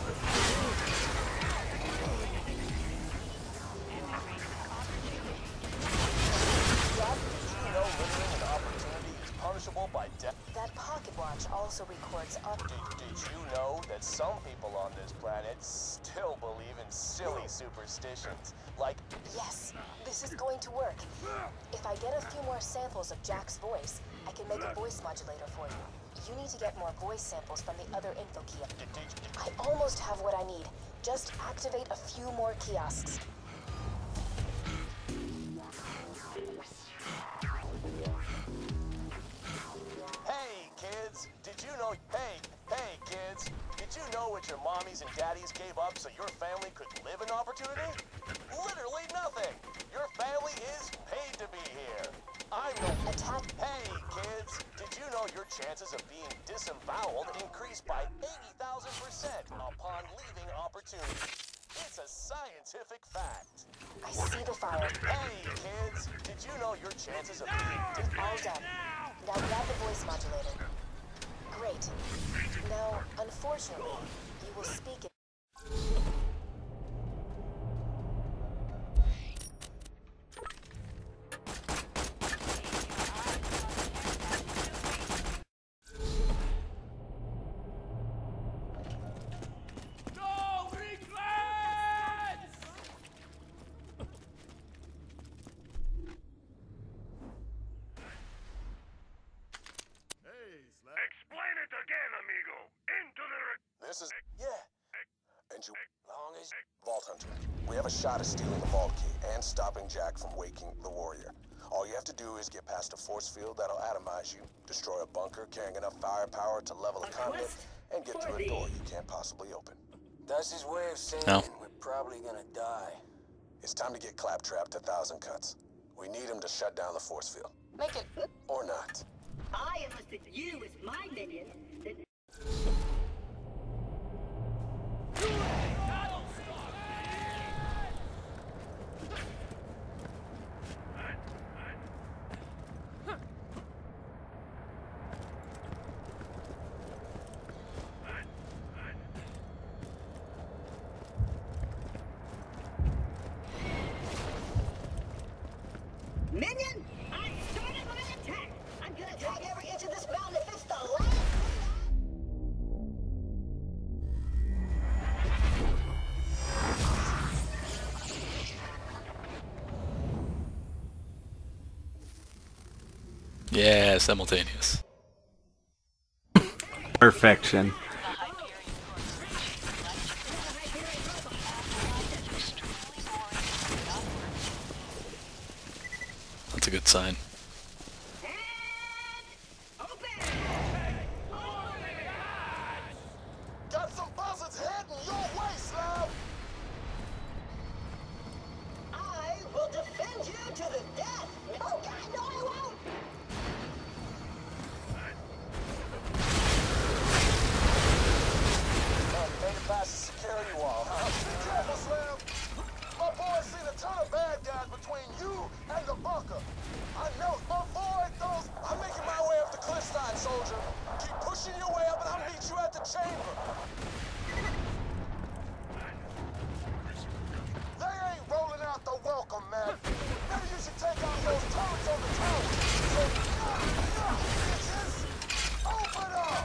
Jack, did you know littering an opportunity is punishable by death? That pocket watch also records Did you know that some people on this planet still believe in silly superstitions? Like, Yes, this is going to work. If I get a few more samples of Jack's voice, I can make a voice modulator for you. You need to get more voice samples from the other info kiosk. I almost have what I need. Just activate a few more kiosks. hey kids, did you know, hey kids, did you know what your mommies and daddies gave up so your family could live in Opportunity? Literally nothing. Your family is paid to be here. I'm no... Hey kids, did you know your chances of being disemboweled increased by 80,000% upon leaving Opportunity? It's a scientific fact. I see the fire. Hey kids, did you know your chances of being All done. Now grab the voice modulator. Great. Now, Unfortunately, you will speak it. Explain it again, amigo. Into the This is... yeah. And you... long as... Vault Hunter. We have a shot at stealing the vault key and stopping Jack from waking the warrior. All you have to do is get past a force field that'll atomize you, destroy a bunker carrying enough firepower to level a conduit, and get through a door you can't possibly open. That's his way of saying No. we're probably gonna die. It's time to get Claptrap to 1,000 Cuts. We need him to shut down the force field. Make it. Or not. I enlisted you as my minion. That... Minion, I started my attack. I'm gonna take every inch of this mountain if it's the last. Yeah, simultaneous. Perfection. That's a good sign. Got some buzzards heading your way, Slav! I will defend you to the death. Oh God, no, I won't. Made it past the security wall, huh? Be careful, Slim! My boys seen a ton of bad guys between you and the bunker. I know, avoid those. I'm making my way up the cliffside, soldier. Keep pushing your way up and I'll meet you at the chamber. They ain't rolling out the welcome mat. Maybe you should take out those turrets on the tower. So, bitches! Open up!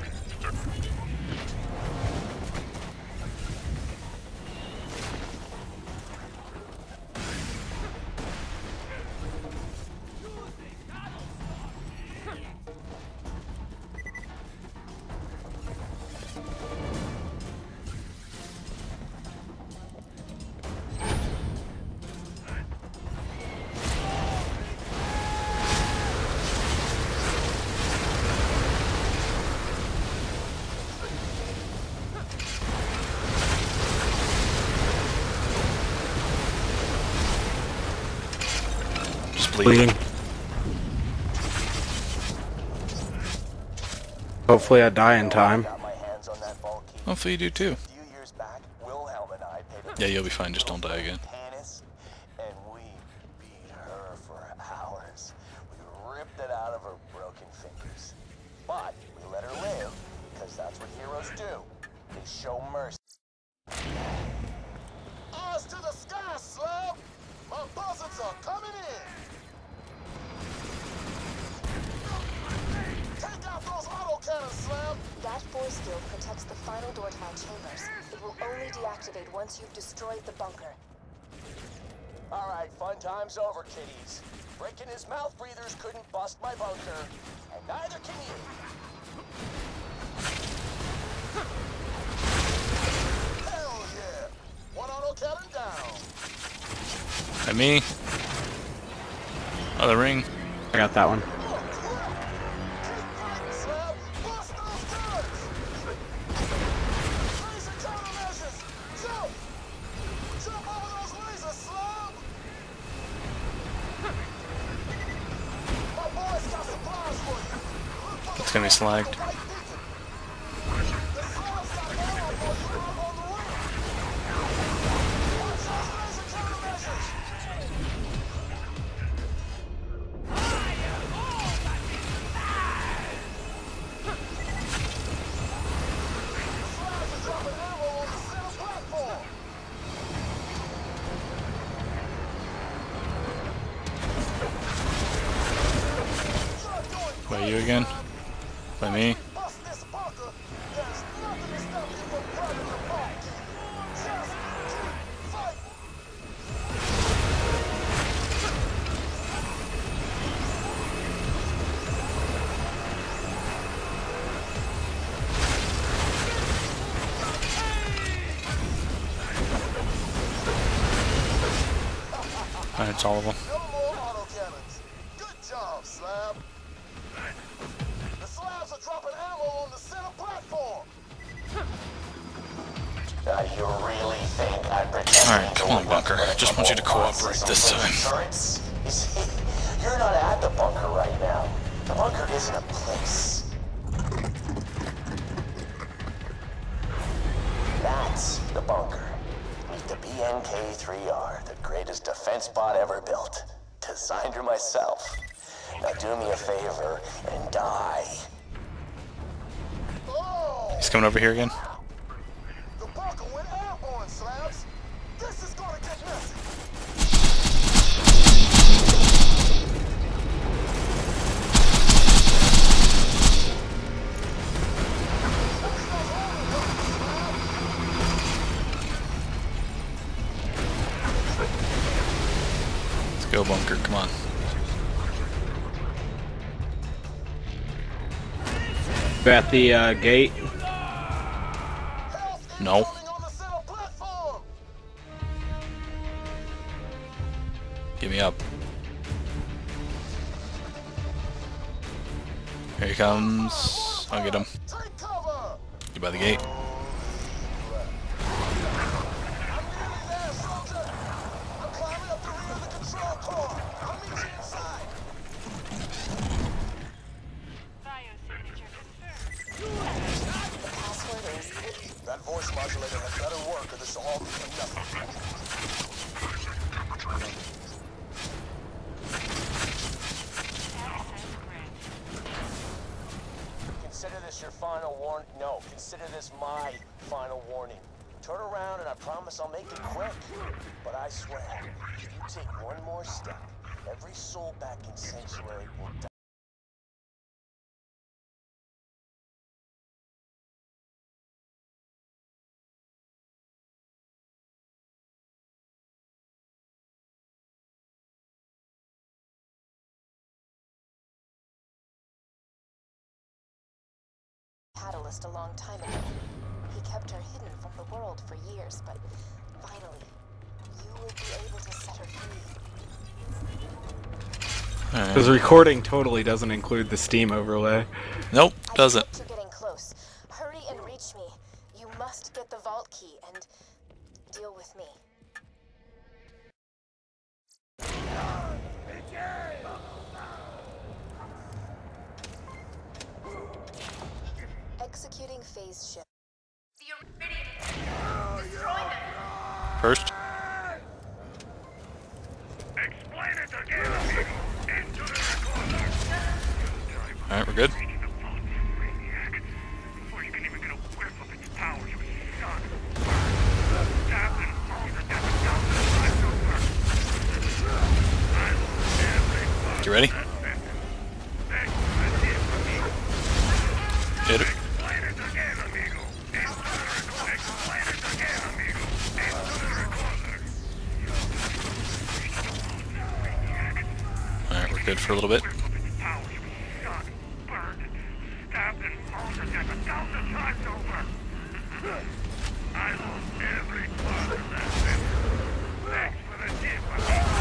Just bleeding. Hopefully I die in time. Hopefully you do too. Yeah, you'll be fine, just don't die again. And we beat her for hours. We ripped it out of her broken fingers. But we let her live, because that's what heroes do. They show mercy. Eyes to the sky, Slav! My buzzards are coming in! Take out those autocannons, Slav! That force field protects the final door to my chambers. It will only deactivate once you've destroyed the bunker. Alright, fun time's over, kiddies. Breaking his mouth breathers couldn't bust my bunker, and neither can you. Hell yeah! One autocannon down! At me. Oh, the ring. I got that one. It's gonna be slagged. again? By me? Bust this bunker. There's nothing to stop you from grabbing the vault key. Just keep fighting. Alright, it's all of them. No more autocannons. Good job, Slab. The slabs are dropping ammo on the center platform. You really think I'm pretending? Alright, come on, Bunker. I just want you to cooperate this time. Turrets? You see, you're not at the bunker right now. The bunker isn't a place. That's the bunker. Meet the BNK-3R, the greatest defense bot ever built. Designed her myself. Now do me a favor and die. He's coming over here again. The bunker went airborne, Slabs. This is gonna get messy. Let's go, Bunker. Come on. At the gate. No. Get me up. Here he comes. I'll get him. Get by the gate. That voice modulator had better work or this will all be for nothing. Consider this your final warning. No, consider this my final warning. Turn around and I promise I'll make it quick. But I swear, if you take one more step, every soul back in Sanctuary will die. Catalyst a long time ago. He kept her hidden from the world for years, but finally, you will be able to set her free. Because recording totally doesn't include the Steam overlay. Nope, doesn't. You're getting close. Hurry and reach me. You must get the vault key and deal with me. Executing phase shift. First. Explain it again, amigo. Into the recorder. Alright, we're good. Before you can even get a whiff of its power, you son. Stabbed and mauled to death a thousand times over. I love every part. You ready? Hit it. Explain it again, amigo. Into the recorder. Explain it again, amigo. Into the recorder. Alright, we're good for a little bit. Stabbed and mauled to death a thousand times over. I lost every part of that thing. Thanks for the tip, amigo.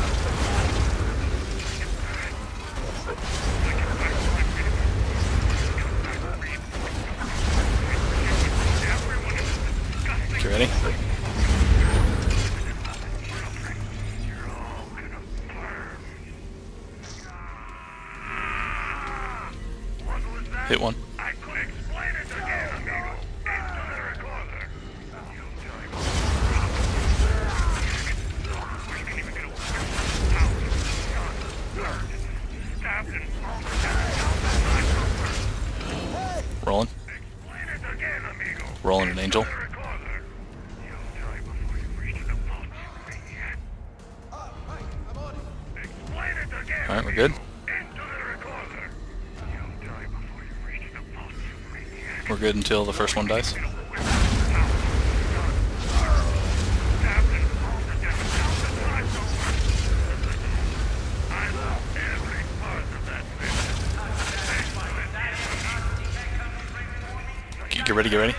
You ready? Hit one. I could explain it again, amigo. Into the recorder. You can even get a whiff of power. Burned, stabbed, and mauled to death a thousand times over. Rolling. Explain it again, amigo. Rolling an angel. Explain it again. Alright, we're good. Into the recorder. You'll die before we're good until the first one dies. Get ready, get ready.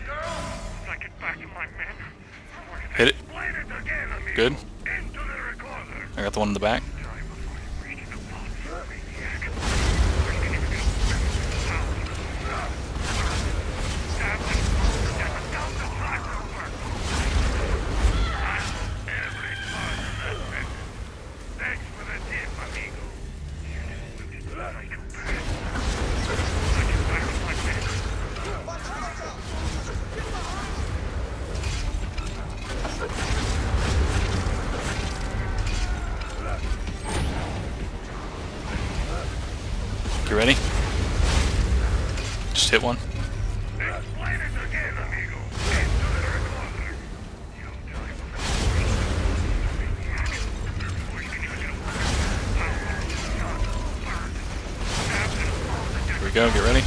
Hit it. Good. I got the one in the back. You ready? Just hit one. Here we go, get ready.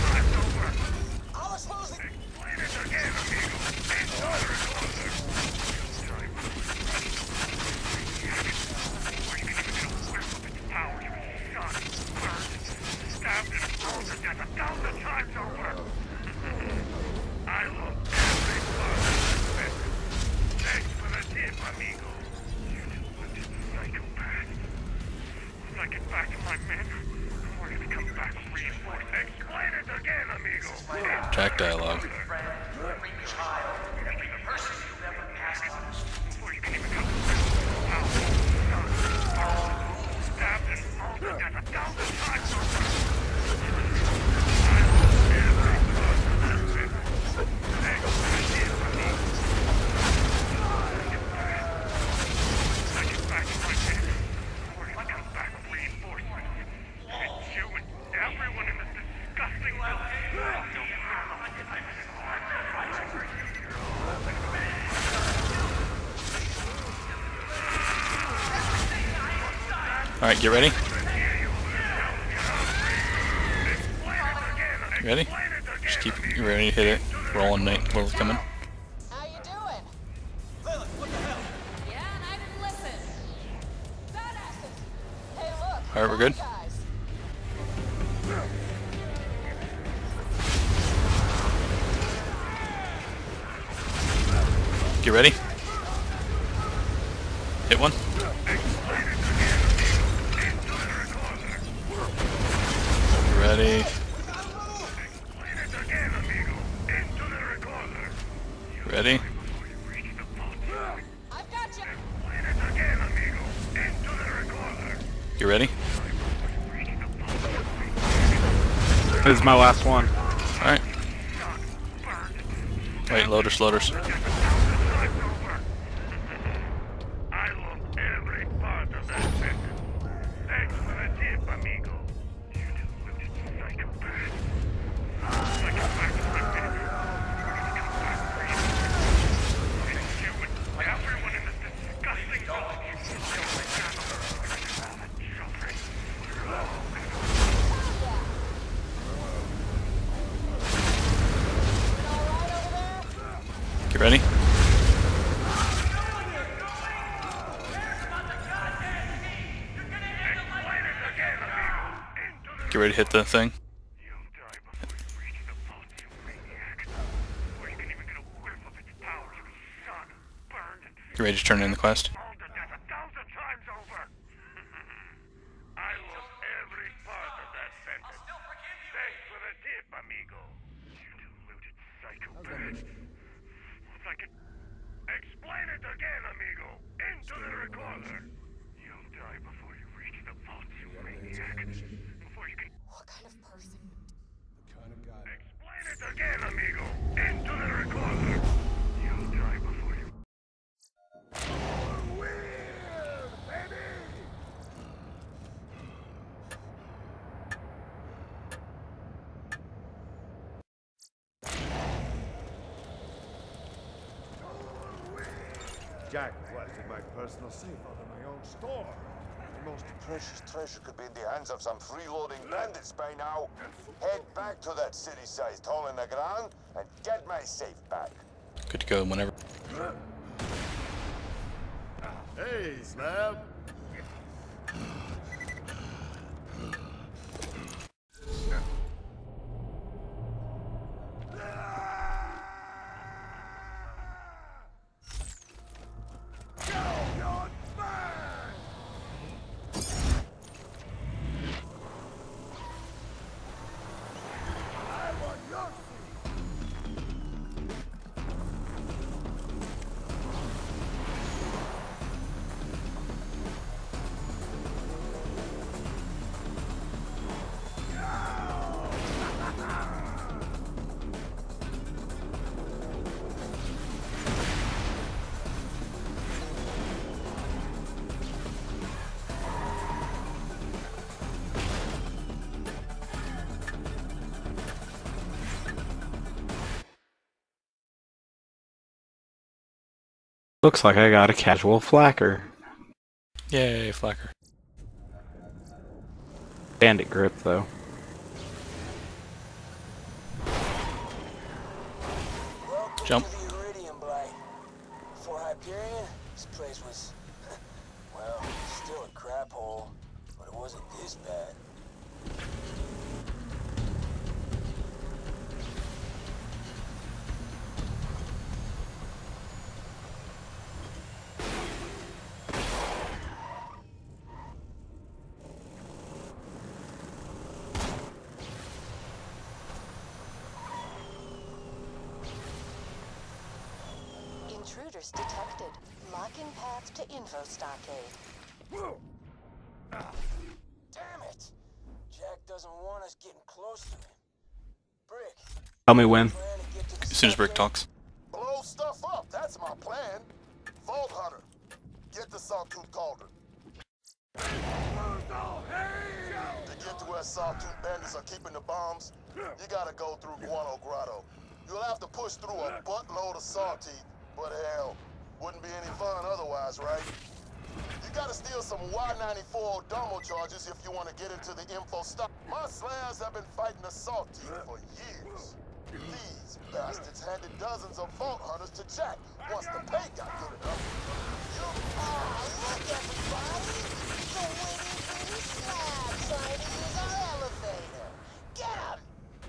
Jack dialogue. Alright, get ready. You ready? Just keep you ready to hit it. Rolling Nate while it's coming. How you doing? Lilith, what the hell? Yeah, and I didn't listen. Badasses. Hey, look. Alright, we're good. Guys. Get ready. Hit one. Ready. Ready. You ready? This is my last one. Alright. Wait, loaders, loaders. You ready? Get ready to hit the thing. You ready to turn in the quest? Explain it again, amigo. Into the recorder. You'll die before you reach the vault, you maniac. Before you can... What kind of person? The kind of guy. Explain it again, amigo. Into the recorder. You'll die before you... Weird, baby! Jack planted my personal safe out of my own store. most precious treasure could be in the hands of some freeloading bandits by now. Head back to that city-sized hole in the ground and get my safe back. Good to go whenever. Hey, Slab. Looks like I got a casual flacker. Yay, flacker. Bandit grip, though. Jump. To the Iridium Blight. Before Hyperion, this place was, well, still a crap hole, but it wasn't this bad. Intruders detected. Locking path to info stockade. Damn it! Jack doesn't want us getting close to him. Brick. Tell me when. As soon as Brick talks. Blow stuff up, that's my plan. Vault Hunter, get the Sawtooth Cauldron. To get to where Sawtooth bandits are keeping the bombs, you gotta go through Guano Grotto. You'll have to push through a buttload of saw teeth, but hell, wouldn't be any fun otherwise, right? You gotta steal some Y-94 Domo charges if you want to get into the info stock. My slabs have been fighting the saw teeth for years. These bastards handed dozens of Vault Hunters to Jack once the pay got good enough. Look, everybody! The witty bitty slab trying to use our elevator. Get him!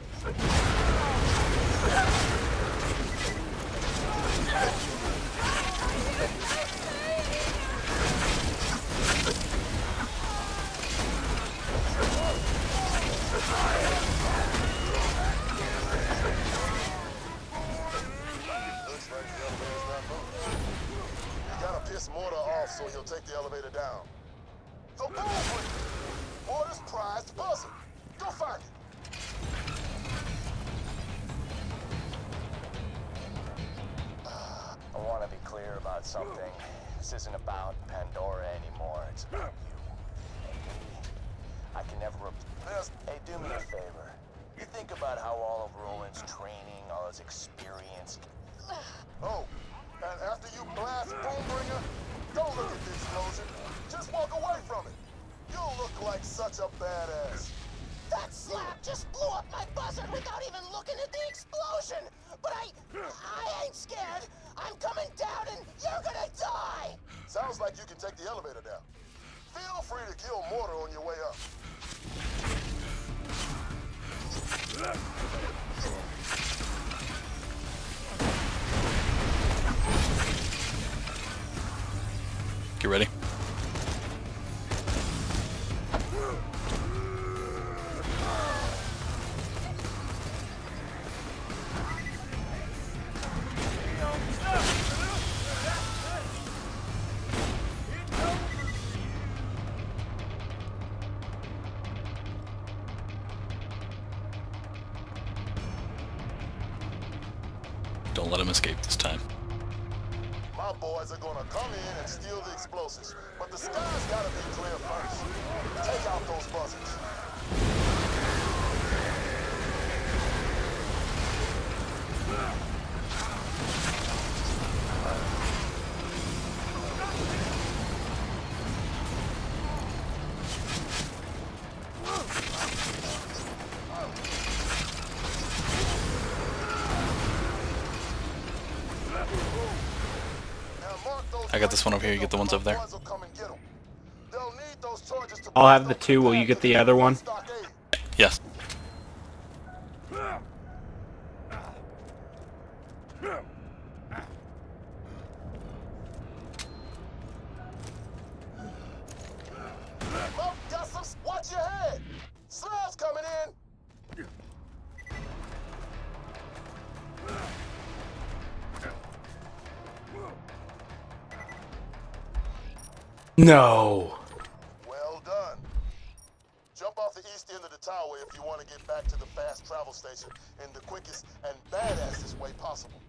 Looks like the elevator's not moving. You gotta piss Mortar off so he'll take the elevator down. The ball! Mortar's prized puzzle. Go find it. I want to be clear about something. This isn't about Pandora anymore. It's about you. And me. I can never replace. Hey, do me a favor. You think about how all of Roland's training, all his experience. Oh, and after you blast Boombringer, don't look at the explosion. Just walk away from it. You'll look like such a badass. That slab just blew up my buzzard without even looking at the explosion! But I ain't scared! I'm coming down and you're gonna die! Sounds like you can take the elevator down. Feel free to kill Mortar on your way up. Get ready. Don't let him escape this time. My boys are gonna come in and steal the explosives, but the sky's gotta be clear first. Take out those buzzards. I got this one over here, you get the ones over there. I'll have the two, will you get the other one? Yes. Watch your head! Slab's coming in! No. Well done. Jump off the east end of the tower if you want to get back to the fast travel station in the quickest and badassest way possible.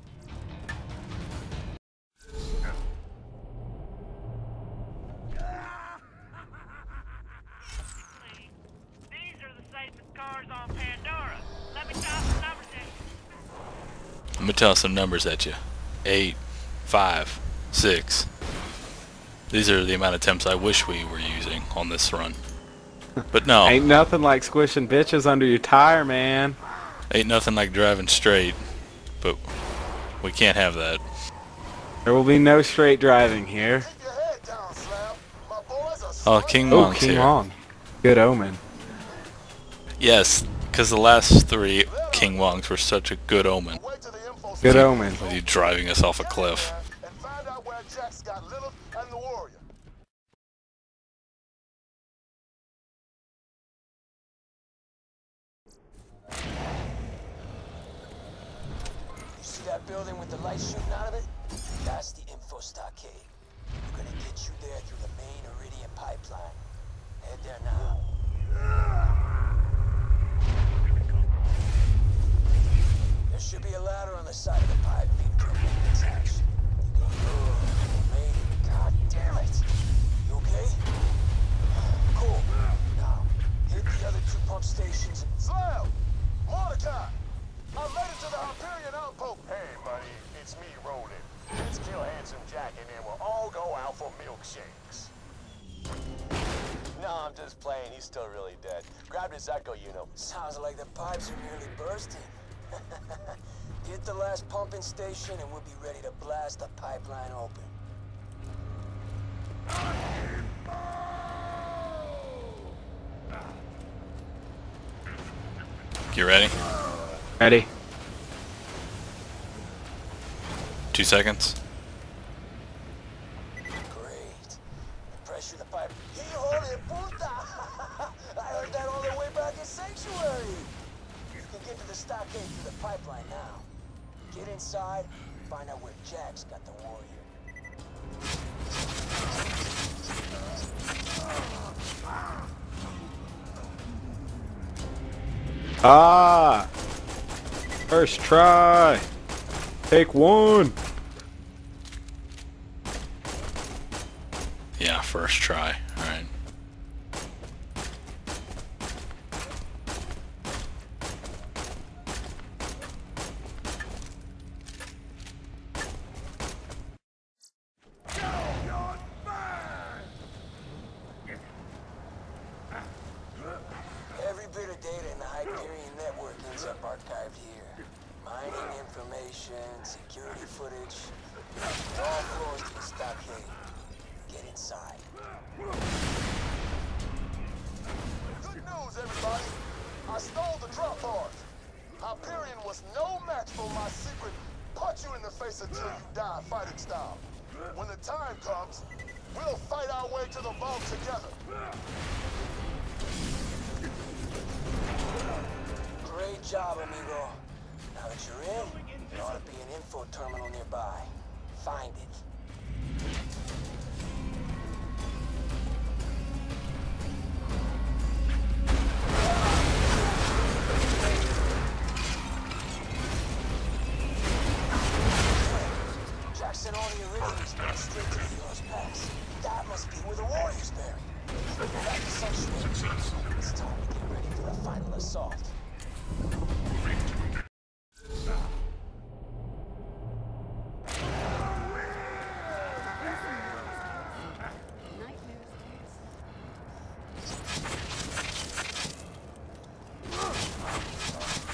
These are the safest cars on Pandora. Let me toss some numbers at you. Let me tell some numbers at you. 8, 5, 6. These are the amount of attempts I wish we were using on this run. But no. Ain't nothing like squishing bitches under your tire, man. Ain't nothing like driving straight. But we can't have that. There will be no straight driving here. Oh, King Oh, Mong's King here. Mong. Good omen. Yes, because the last 3 King Mongs were such a good omen. Good omen. With you driving us off a cliff. See that building with the light shooting out of it? That's the info stockade. We're gonna get you there through the main Iridium pipeline. Head there now. There should be a ladder on the side of the pipe leading to a maintenance hatch. You can made it. God damn it. You okay? Cool. Now, hit the other 2 pump stations. Slam! Mordecai! I made it to the Hyperion outpost. Hey, buddy, it's me, Roland. Let's kill Handsome Jack and then we'll all go out for milkshakes. No, I'm just playing. He's still really dead. Grabbed his echo, you know. Sounds like the pipes are nearly bursting. Get the last pumping station and we'll be ready to blast the pipeline open. You ready? Ready. 2 seconds. Great. Pressure the pipe. Hijo de puta! I heard that all the way back in Sanctuary. You can get to the stockade through the pipeline now. Get inside, find out where Jack's got the warrior. Ah! First try. Take 1. Yeah, first try. Alright. Every bit of data in the Hyperion network ends up archived here. Mining information, security footage, all flows to the stockade. Get inside. Good news, everybody. I stole the drop pod. Hyperion was no match for my secret punch you in the face until you die fighting style. When the time comes, we'll fight our way to the vault together. Great job, amigo. Now that you're in, there ought to be an info terminal nearby. Find it. Jack sent all the Iridiums going straight to the Heroes Pass. That must be where the warrior's buried. Back to Sanctuary. It's time to get ready for the final assault.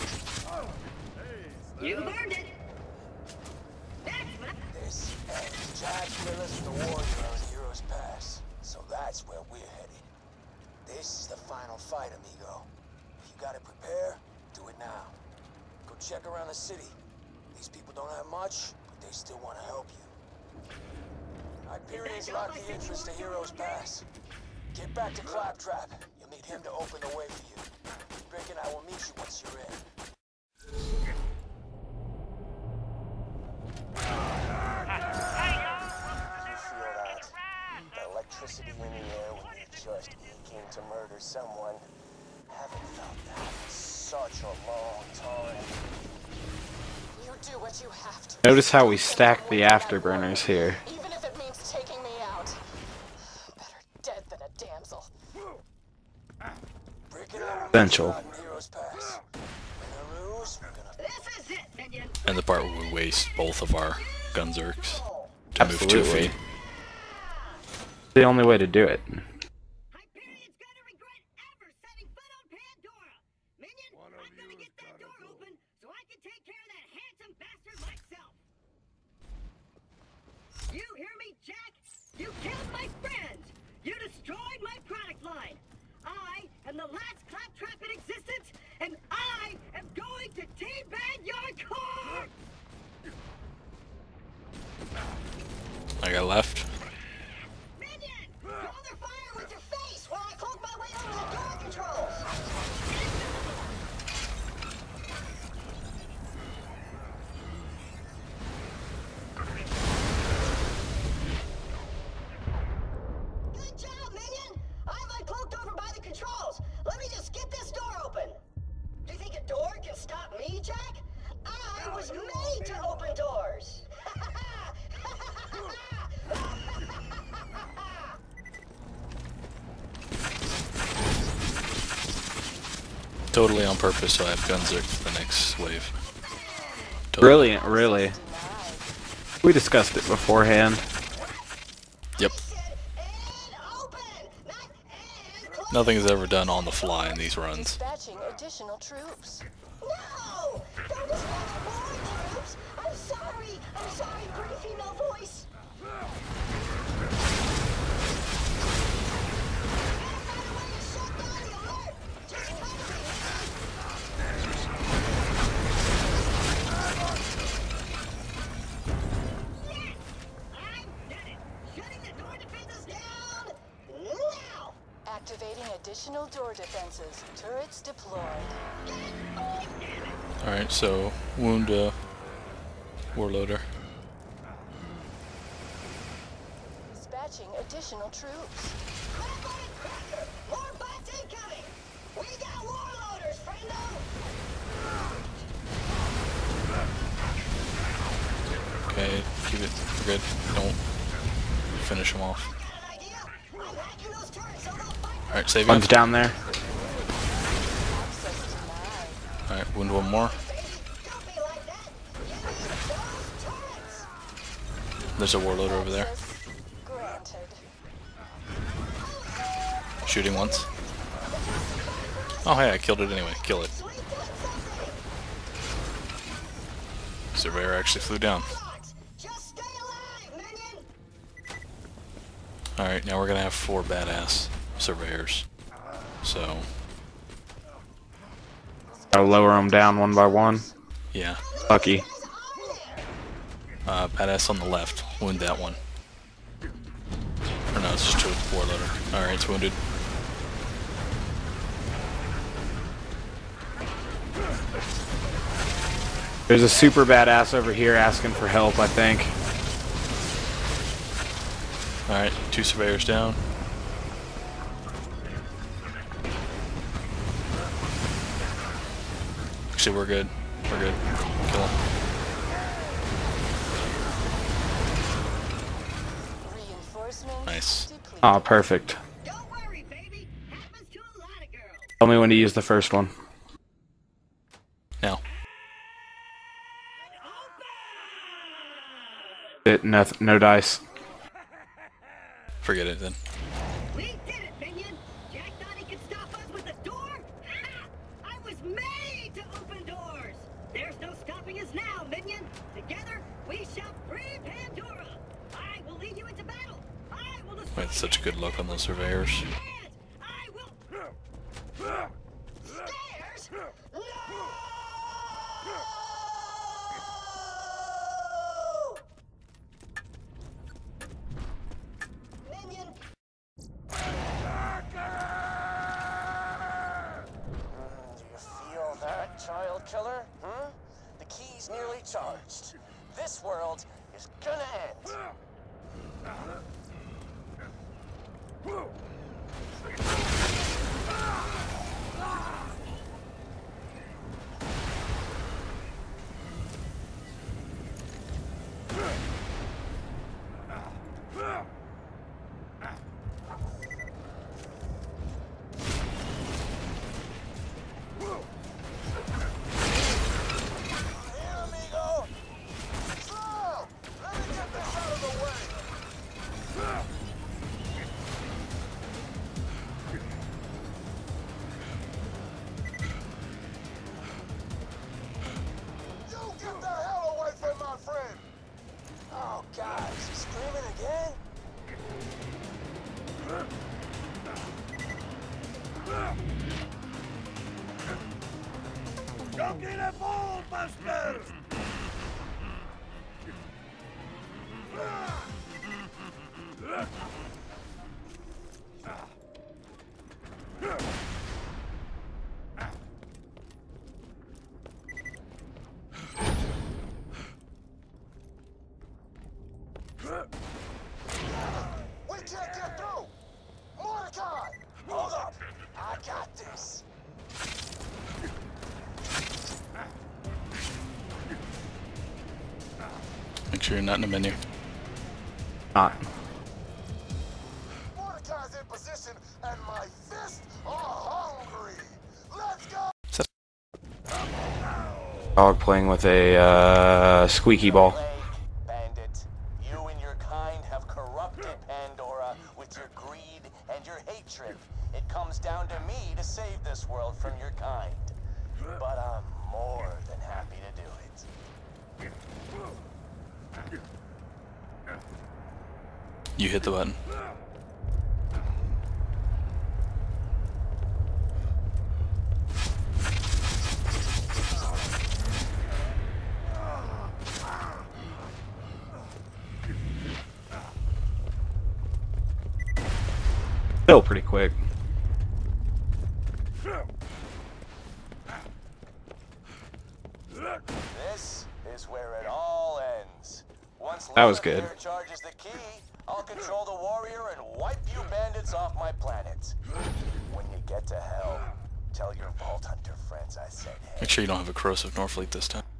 You learned it. That's what This ends Jack, Lilith, the warrior are in Heroes Pass, so that's where we're headed. This is the final fight, amigo. If you gotta prepare, do it now. Go check around the city. These people don't have much, but they still want to help you. Hyperion's locked the entrance to Heroes Pass. Get back to Claptrap. You'll need him to open the way for you. Brick and I will meet you once you're in. You feel that? The electricity in the air when you're just aching to murder someone. Haven't felt that in such a long time. You do what you have to. Notice how we stack the afterburners here. Even if it means taking me out. Better dead than a damsel. Essential. And the part where we waste both of our Gunzerks to move 2 feet. The only way to do it. You hear me, Jack? You killed my friends! You destroyed my product line! I am the last Claptrap in existence, and I am going to teabag your car! I got left. Minion! Draw their fire with your face while I clunk my way over the door controls! Good job, Minion! I'm uncloaked over by the controls. Let me just get this door open. Do you think a door can stop me, Jack? I was made to open doors. Totally on purpose, so I have Gunzerk for the next wave. Totally. Brilliant, really. We discussed it beforehand. Yep. Nothing is ever done on the fly in these runs. Dispatching additional troops. No! Don't dispatch more troops! I'm sorry, pretty female voice. Activating additional door defenses. Turrets deployed. Alright, so wound Warloader. Dispatching additional troops. More bots incoming! We got warloaders, friendo! Okay, keep it good. Don't finish them off. Alright, save One's down there. Alright, wound one more. There's a Warlord over there. Shooting once. Oh hey, I killed it anyway. Kill it. Surveyor actually flew down. Alright, now we're gonna have 4 badass surveyors. So I'll lower them down one by one. yeah. Lucky. Badass on the left. Wound that one. Or no, it's just a Warloader. Alright, it's wounded. There's a super badass over here asking for help, I think. Alright, 2 surveyors down. Actually, we're good. We're good. Kill him. Nice. Oh, perfect. Tell me when to use the first one. Now. No dice. Forget it then. We did it, Minion! Jack thought he could stop us with a door? Ha! I was made to open doors! There's no stopping us now, Minion! Together, we shall free Pandora! I We had such good luck on those surveyors. Child killer? Hmm? The key's nearly charged. This world is gonna end. We can't get through! Mordecai! Hold up! I got this! Make sure you're not in the menu. Not. Mordecai's in position, and my fists are hungry. Let's go! Dog playing with a squeaky ball. Bandit, you and your kind have corrupted Pandora with your greed and your hatred. It comes down to me to save this world from your kind. But I'm more than happy to do it. You hit the button. Still pretty quick. This is where it all ends. Once That was good. Lilith here charges the key, I'll control the warrior and wipe you bandits off my planet. When you get to hell, tell your Vault Hunter friends I said hey. Make sure you don't have a corrosive Norfleet this time.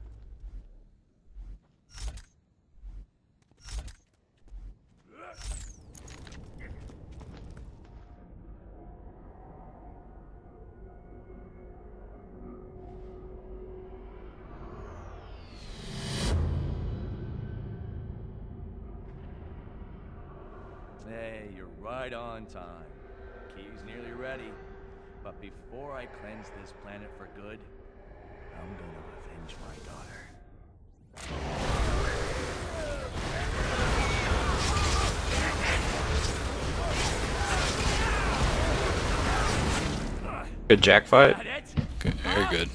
Hey, you're right on time. Key's nearly ready. But before I cleanse this planet for good, I'm gonna avenge my daughter. Good jack fight. Good, very good.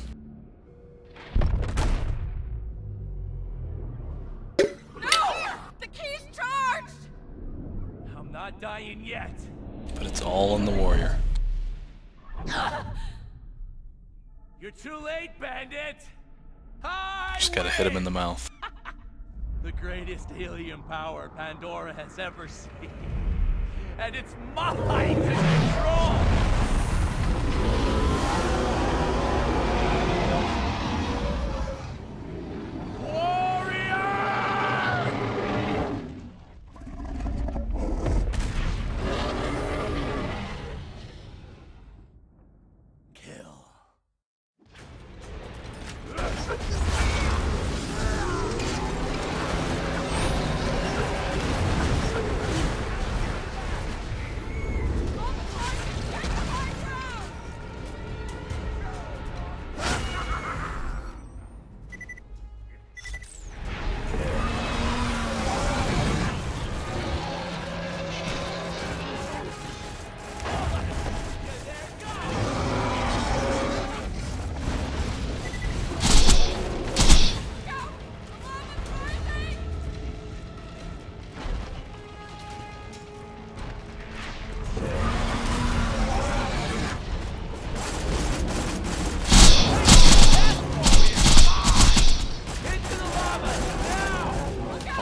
Not dying yet. But it's all in the warrior. You're too late, bandit. Just gotta hit him in the mouth. The greatest helium power Pandora has ever seen. And it's mine to control.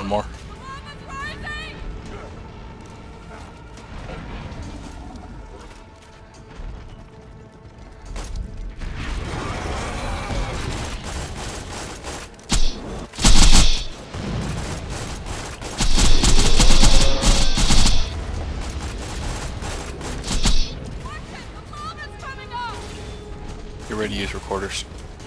One more. Get ready to use recorders.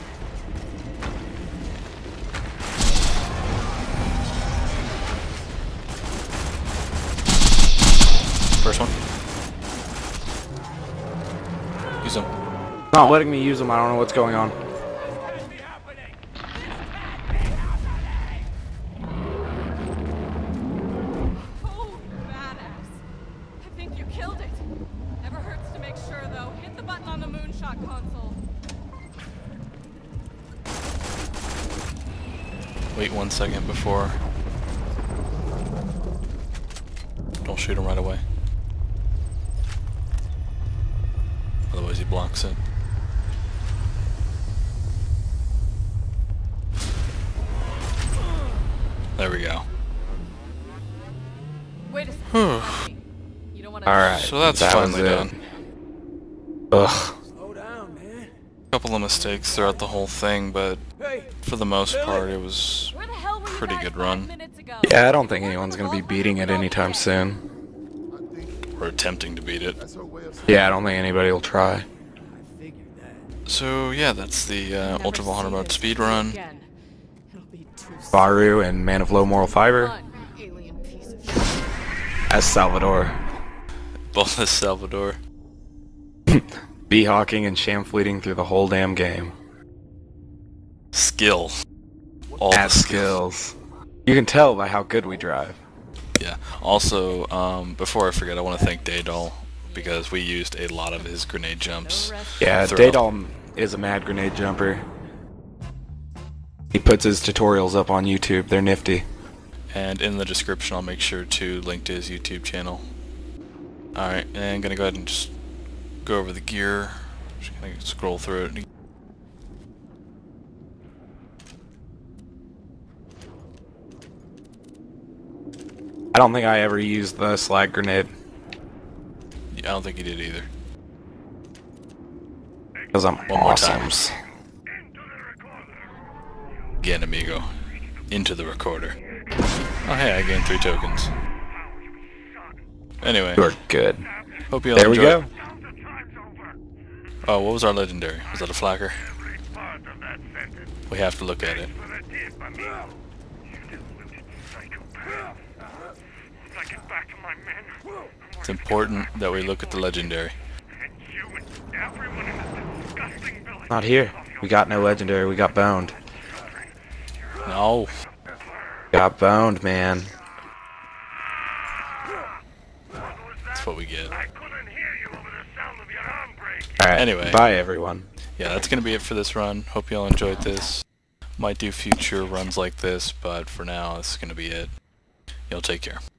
First one. Use them. Not letting me use them. I don't know what's going on. Oh, badass. I think you killed it. Never hurts to make sure, though. Hit the button on the moonshot console. Wait 1 second before. Don't shoot him right away. Otherwise he blocks it. There we go. Wait a second. You don't want to. Alright. So that's that finally was it. done. Ugh. Couple of mistakes throughout the whole thing, but for the most part it was a pretty good run. Yeah, I don't think anyone's gonna be beating it anytime soon. Or attempting to beat it. Yeah, I don't think anybody will try. So yeah, that's the Ultra Hunter mode speedrun. Baru and Man of Low Moral Fiber. As Salvador. Both as Salvador. B-hawking and sham fleeting through the whole damn game. Skill. All At the skills. You can tell by how good we drive. Yeah. Also, before I forget, I want to thank Daydol because we used a lot of his grenade jumps. Yeah, throughout. Daydol is a mad grenade jumper. He puts his tutorials up on YouTube. They're nifty. And in the description, I'll make sure to link to his YouTube channel. Alright, and I'm gonna go ahead and just go over the gear. Just gonna scroll through it. I don't think I ever used the slag grenade. Yeah, I don't think he did either. Because I'm One more time. awesome. Again, amigo. Into the recorder. Oh hey, I gained 3 tokens. Anyway. You're good. Hope you all There we enjoyed. go. Oh, what was our legendary? Was that a flacker? We have to look at it. It's important that we look at the legendary. Not here. We got no legendary. We got boned. No. Got boned, man. That's what we get. Alright, Anyway. bye everyone. Yeah, that's gonna be it for this run. Hope you all enjoyed this. Might do future runs like this, but for now, this is gonna be it. Y'all take care.